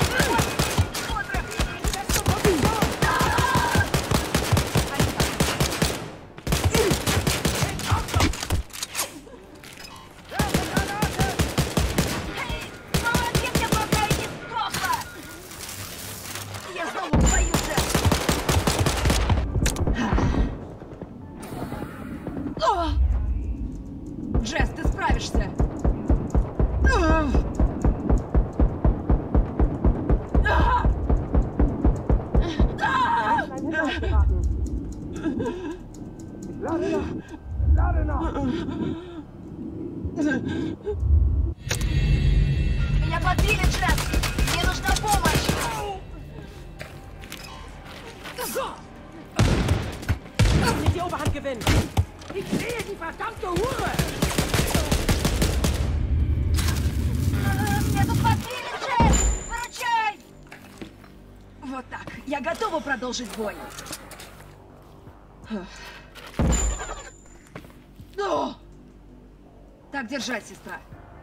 Молодец, я пока и не сдохла! Я снова в бою, Джесс! Джесс, ты справишься! Lade nach! Lade nach! Меня подбили, Джесс! Мне нужна помощь! Nicht die Oberhand gewinnen! Ich sehe die verdammte Hure! Меня тут подбили, Джесс! Выручай! Вот так. Я готова продолжить бой. Ну! Так держать, сестра.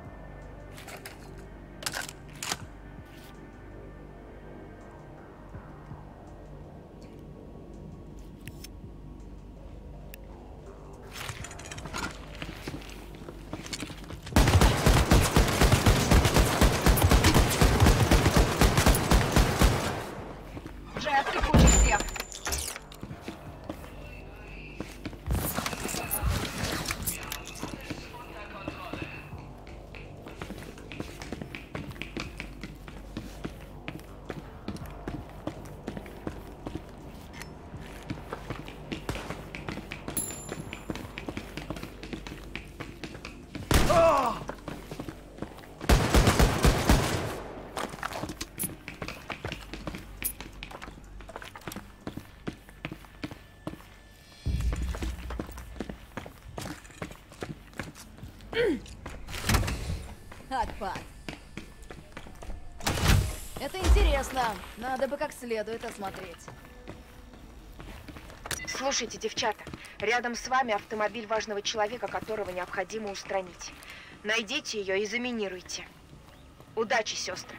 Джесс, ты хуже всех. Отпад. Это интересно. Надо бы как следует осмотреть. Слушайте, девчата, рядом с вами автомобиль важного человека, которого необходимо устранить. Найдите ее и заминируйте. Удачи, сестры.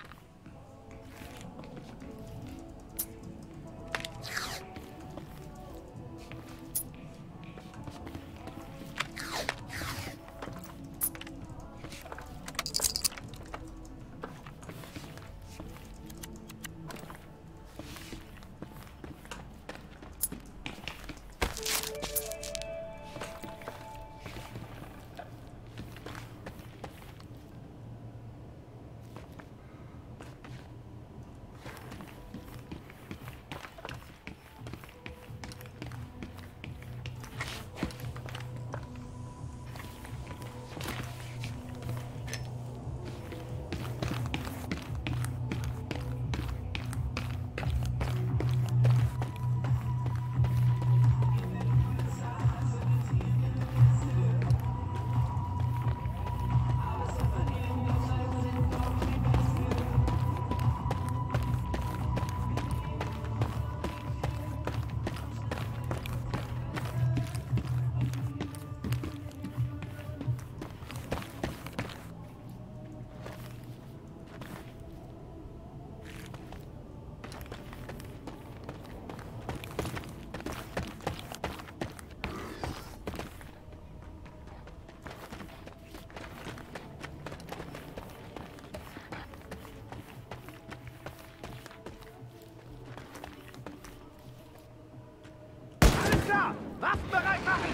Waffen bereit machen!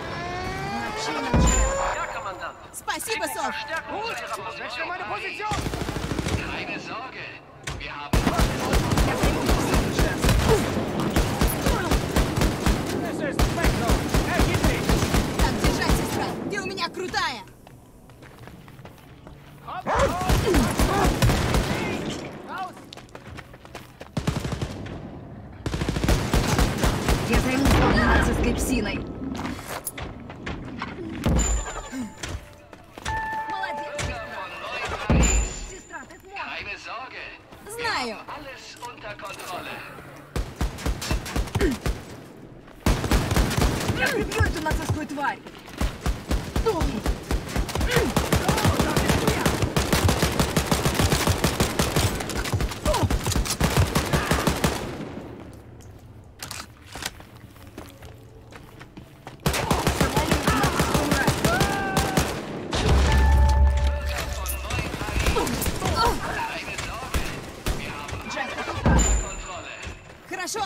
Ja, Kommandant. Спасибо, Сов. Verstärkung zu Ihrer Position. Wechsle meine Position! Keine Sorge. Wir haben... Es ist zwecklos! Ergib dich! Так держать, сестра. Ты у меня крутая. Я займусь главной нацистской псиной. Молодец, сестра, ты сможешь. Keine Sorge. Знаю. Alles unter Kontrolle. Я прибью эту нацистскую тварь. Хорошо.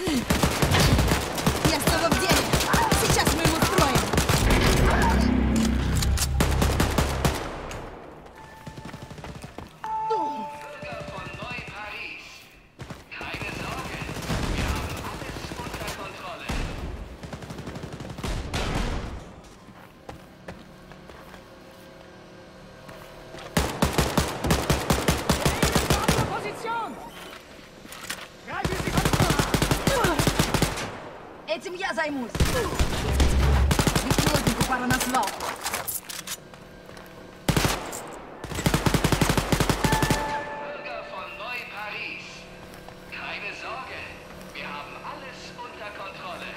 Я снова в деле. Сейчас мы ему устроим. Bürger von Neu-Paris. Keine Sorge, wir haben alles unter Kontrolle. Position! Greifen Sie an! Этим я займусь. Беспилотнику пора на свалку. Bürger von Neu-Paris. Keine Sorge, wir haben alles unter Kontrolle.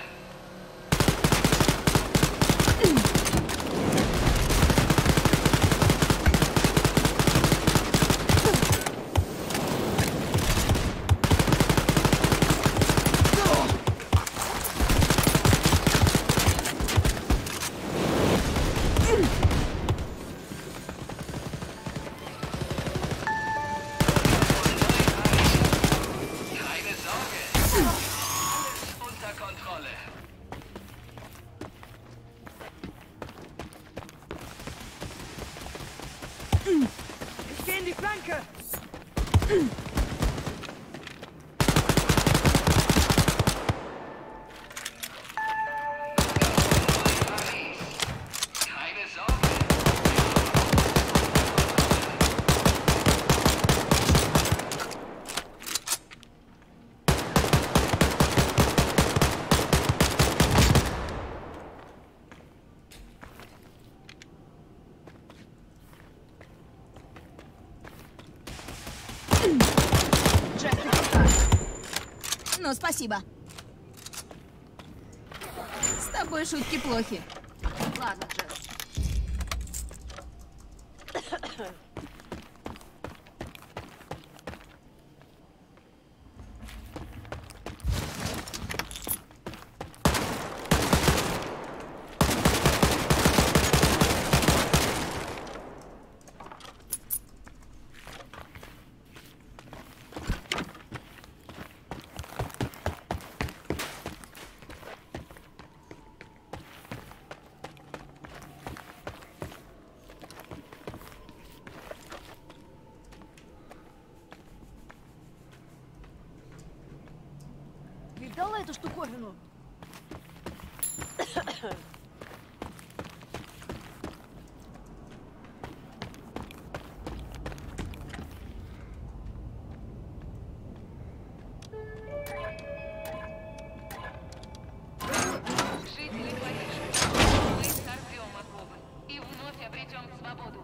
Keine Sorge, alles unter Kontrolle. Ich gehe in die Flanke! Paris. Keine Sorge. Джек, ты крута. Ну, спасибо. С тобой шутки плохи. Ладно, Джек. Видала эту штуковину? Жители Парижа, мы сорвем оковы и вновь обретем свободу.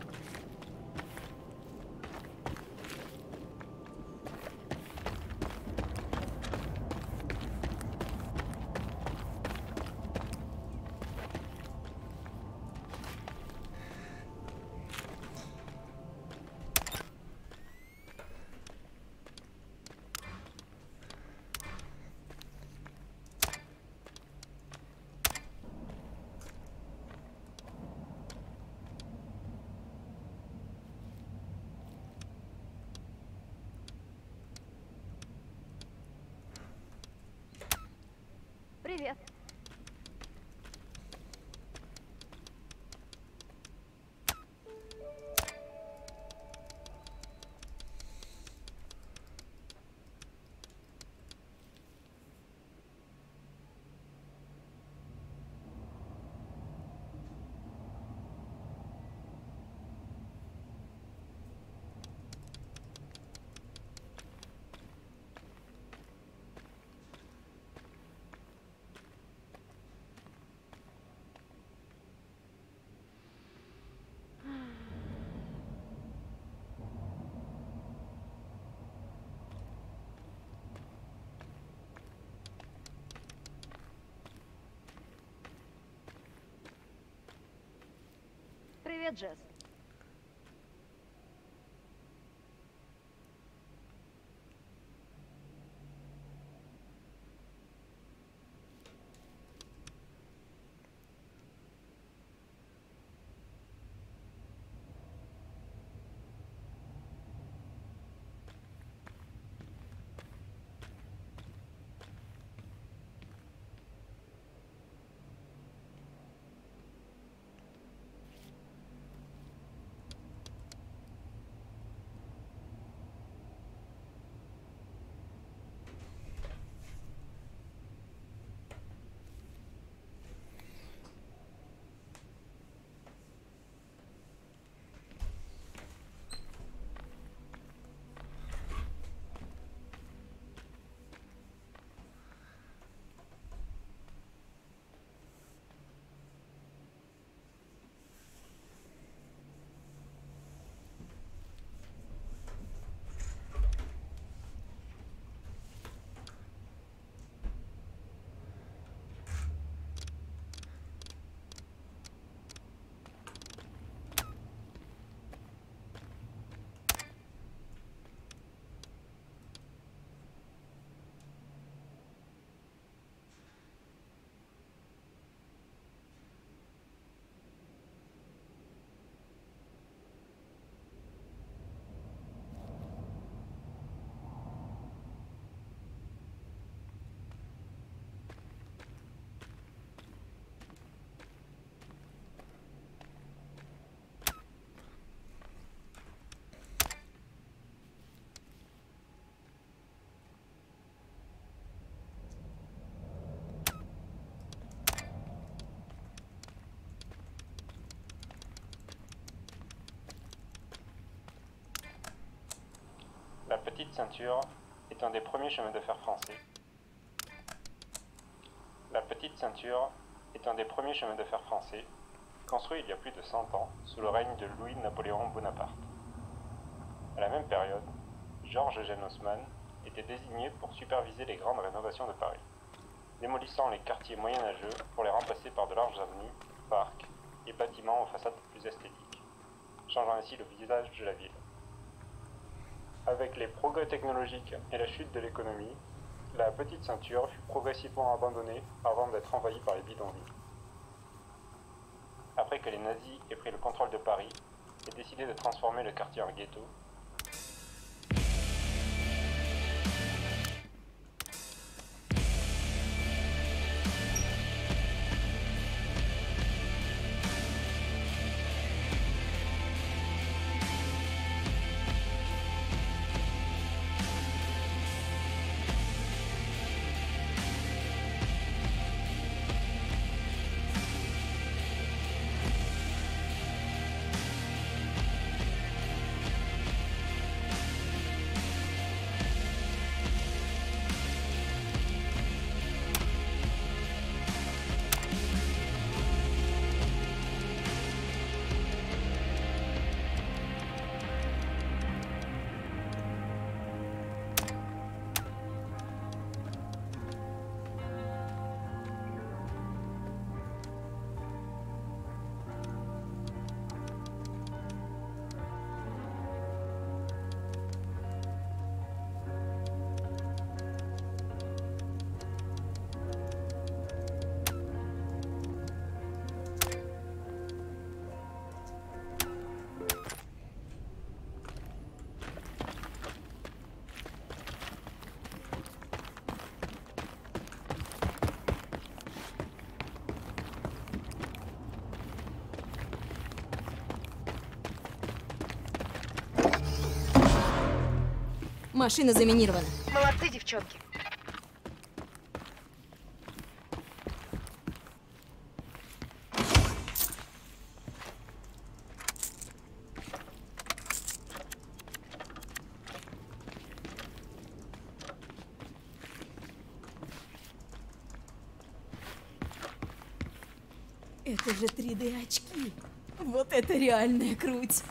Привет. Привет, Джесс. Petite Ceinture est un des premiers chemins de fer français. La Petite Ceinture est un des premiers chemins de fer français, construit il y a plus de cent ans sous le règne de Louis-Napoléon Bonaparte. À la même période, Georges Eugène Haussmann était désigné pour superviser les grandes rénovations de Paris, démolissant les quartiers moyenâgeux pour les remplacer par de larges avenues, parcs et bâtiments aux façades plus esthétiques, changeant ainsi le visage de la ville. Avec les progrès technologiques et la chute de l'économie, la Petite Ceinture fut progressivement abandonnée avant d'être envahie par les bidonvilles. Après que les nazis aient pris le contrôle de Paris et décidé de transformer le quartier en ghetto, Машина заминирована. Молодцы, девчонки. Это же три дэ очки. Вот это реальная круть.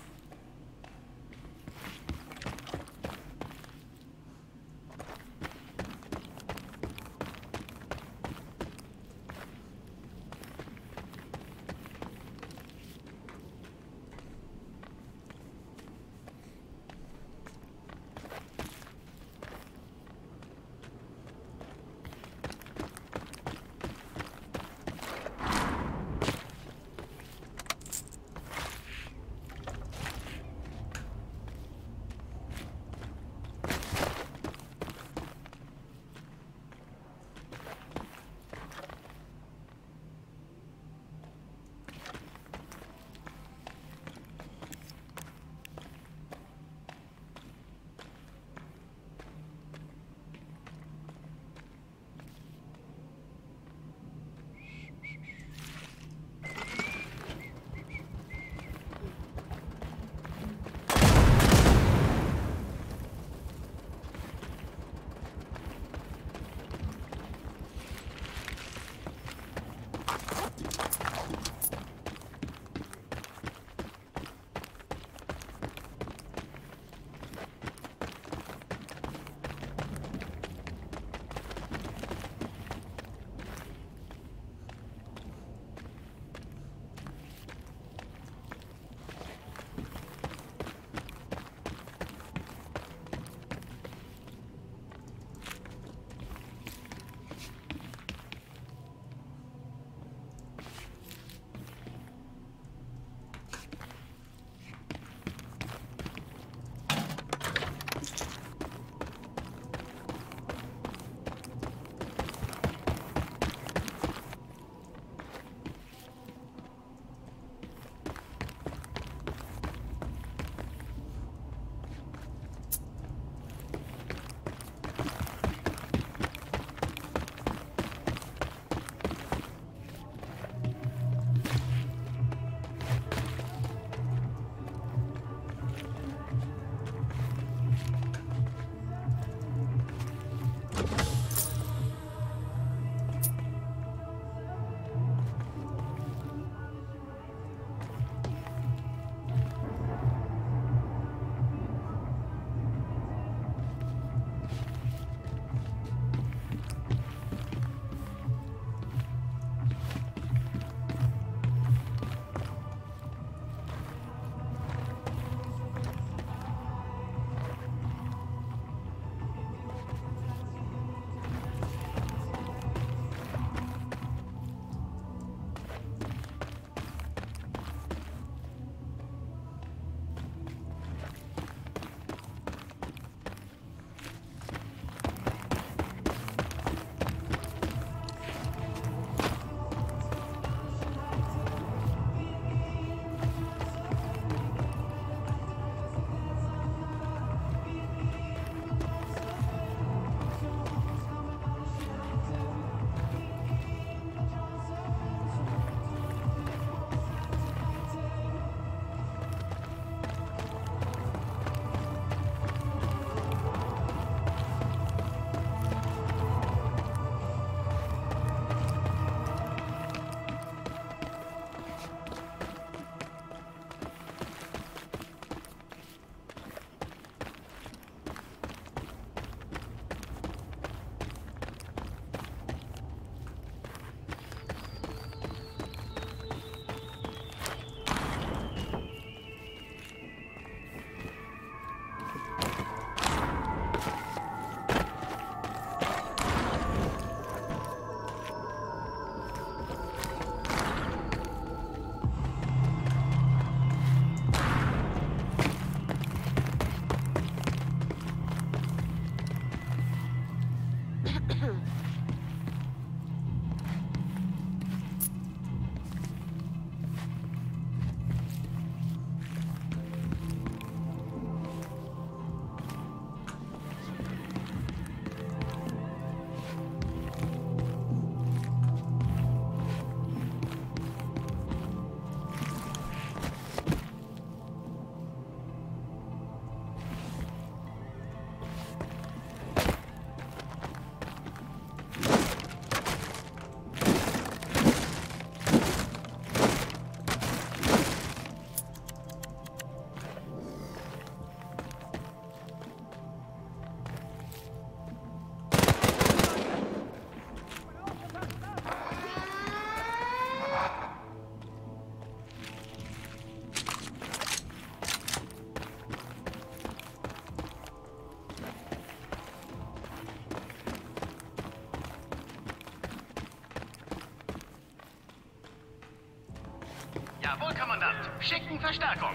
Jawohl, Kommandant. Schicken Verstärkung.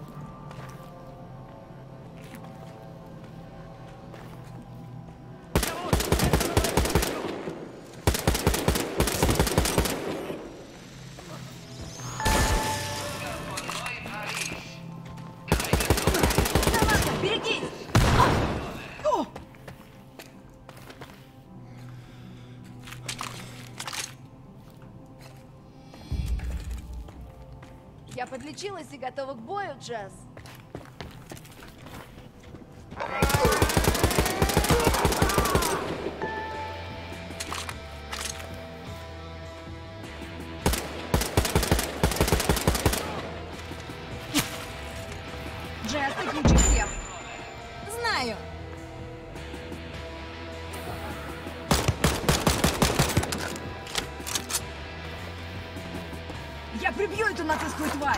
Берегись! Я подлечилась и готова к бою, Джесс. Джесс, ты круче всех. Знаю. Я прибью эту нацистскую тварь!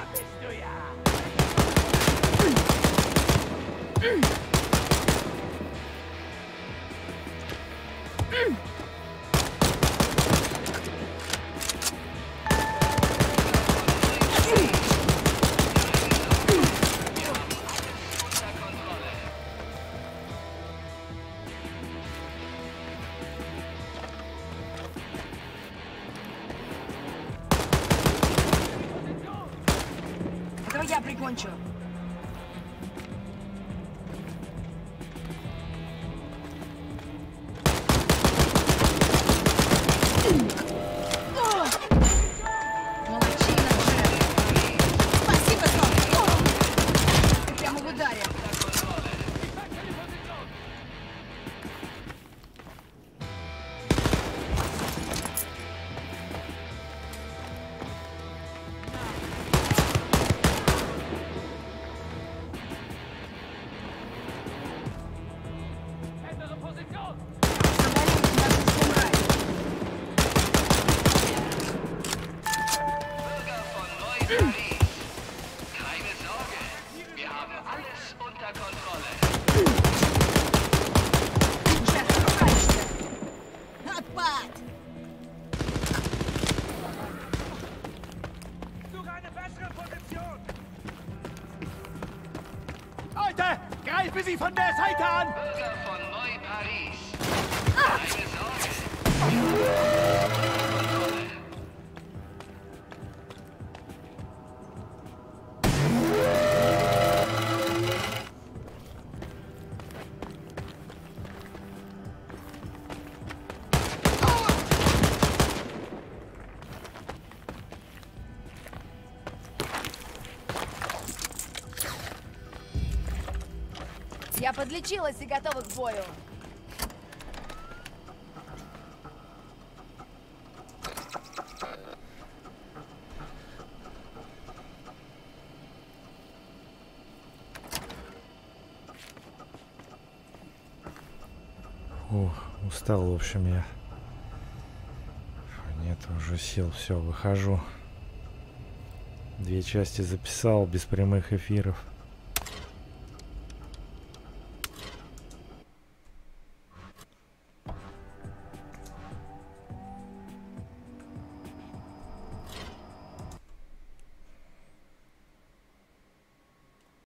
Этого я прикончу. Молодчина, Джесс. Спасибо, Том. Ты прямо в ударе. Bürger von Neu-Paris. Keine Sorge. Wir haben alles unter Kontrolle. Джесс, ты справишься. Отпад. Suche eine bessere Position. Leute, greife sie von der Seite an. Bürger von Neu-Paris. Keine Sorge. Wir haben alles unter Kontrolle. Я подлечилась и готова к бою. Ух, устал, в общем, я. Нет, уже сел, все, выхожу. Две части записал без прямых эфиров.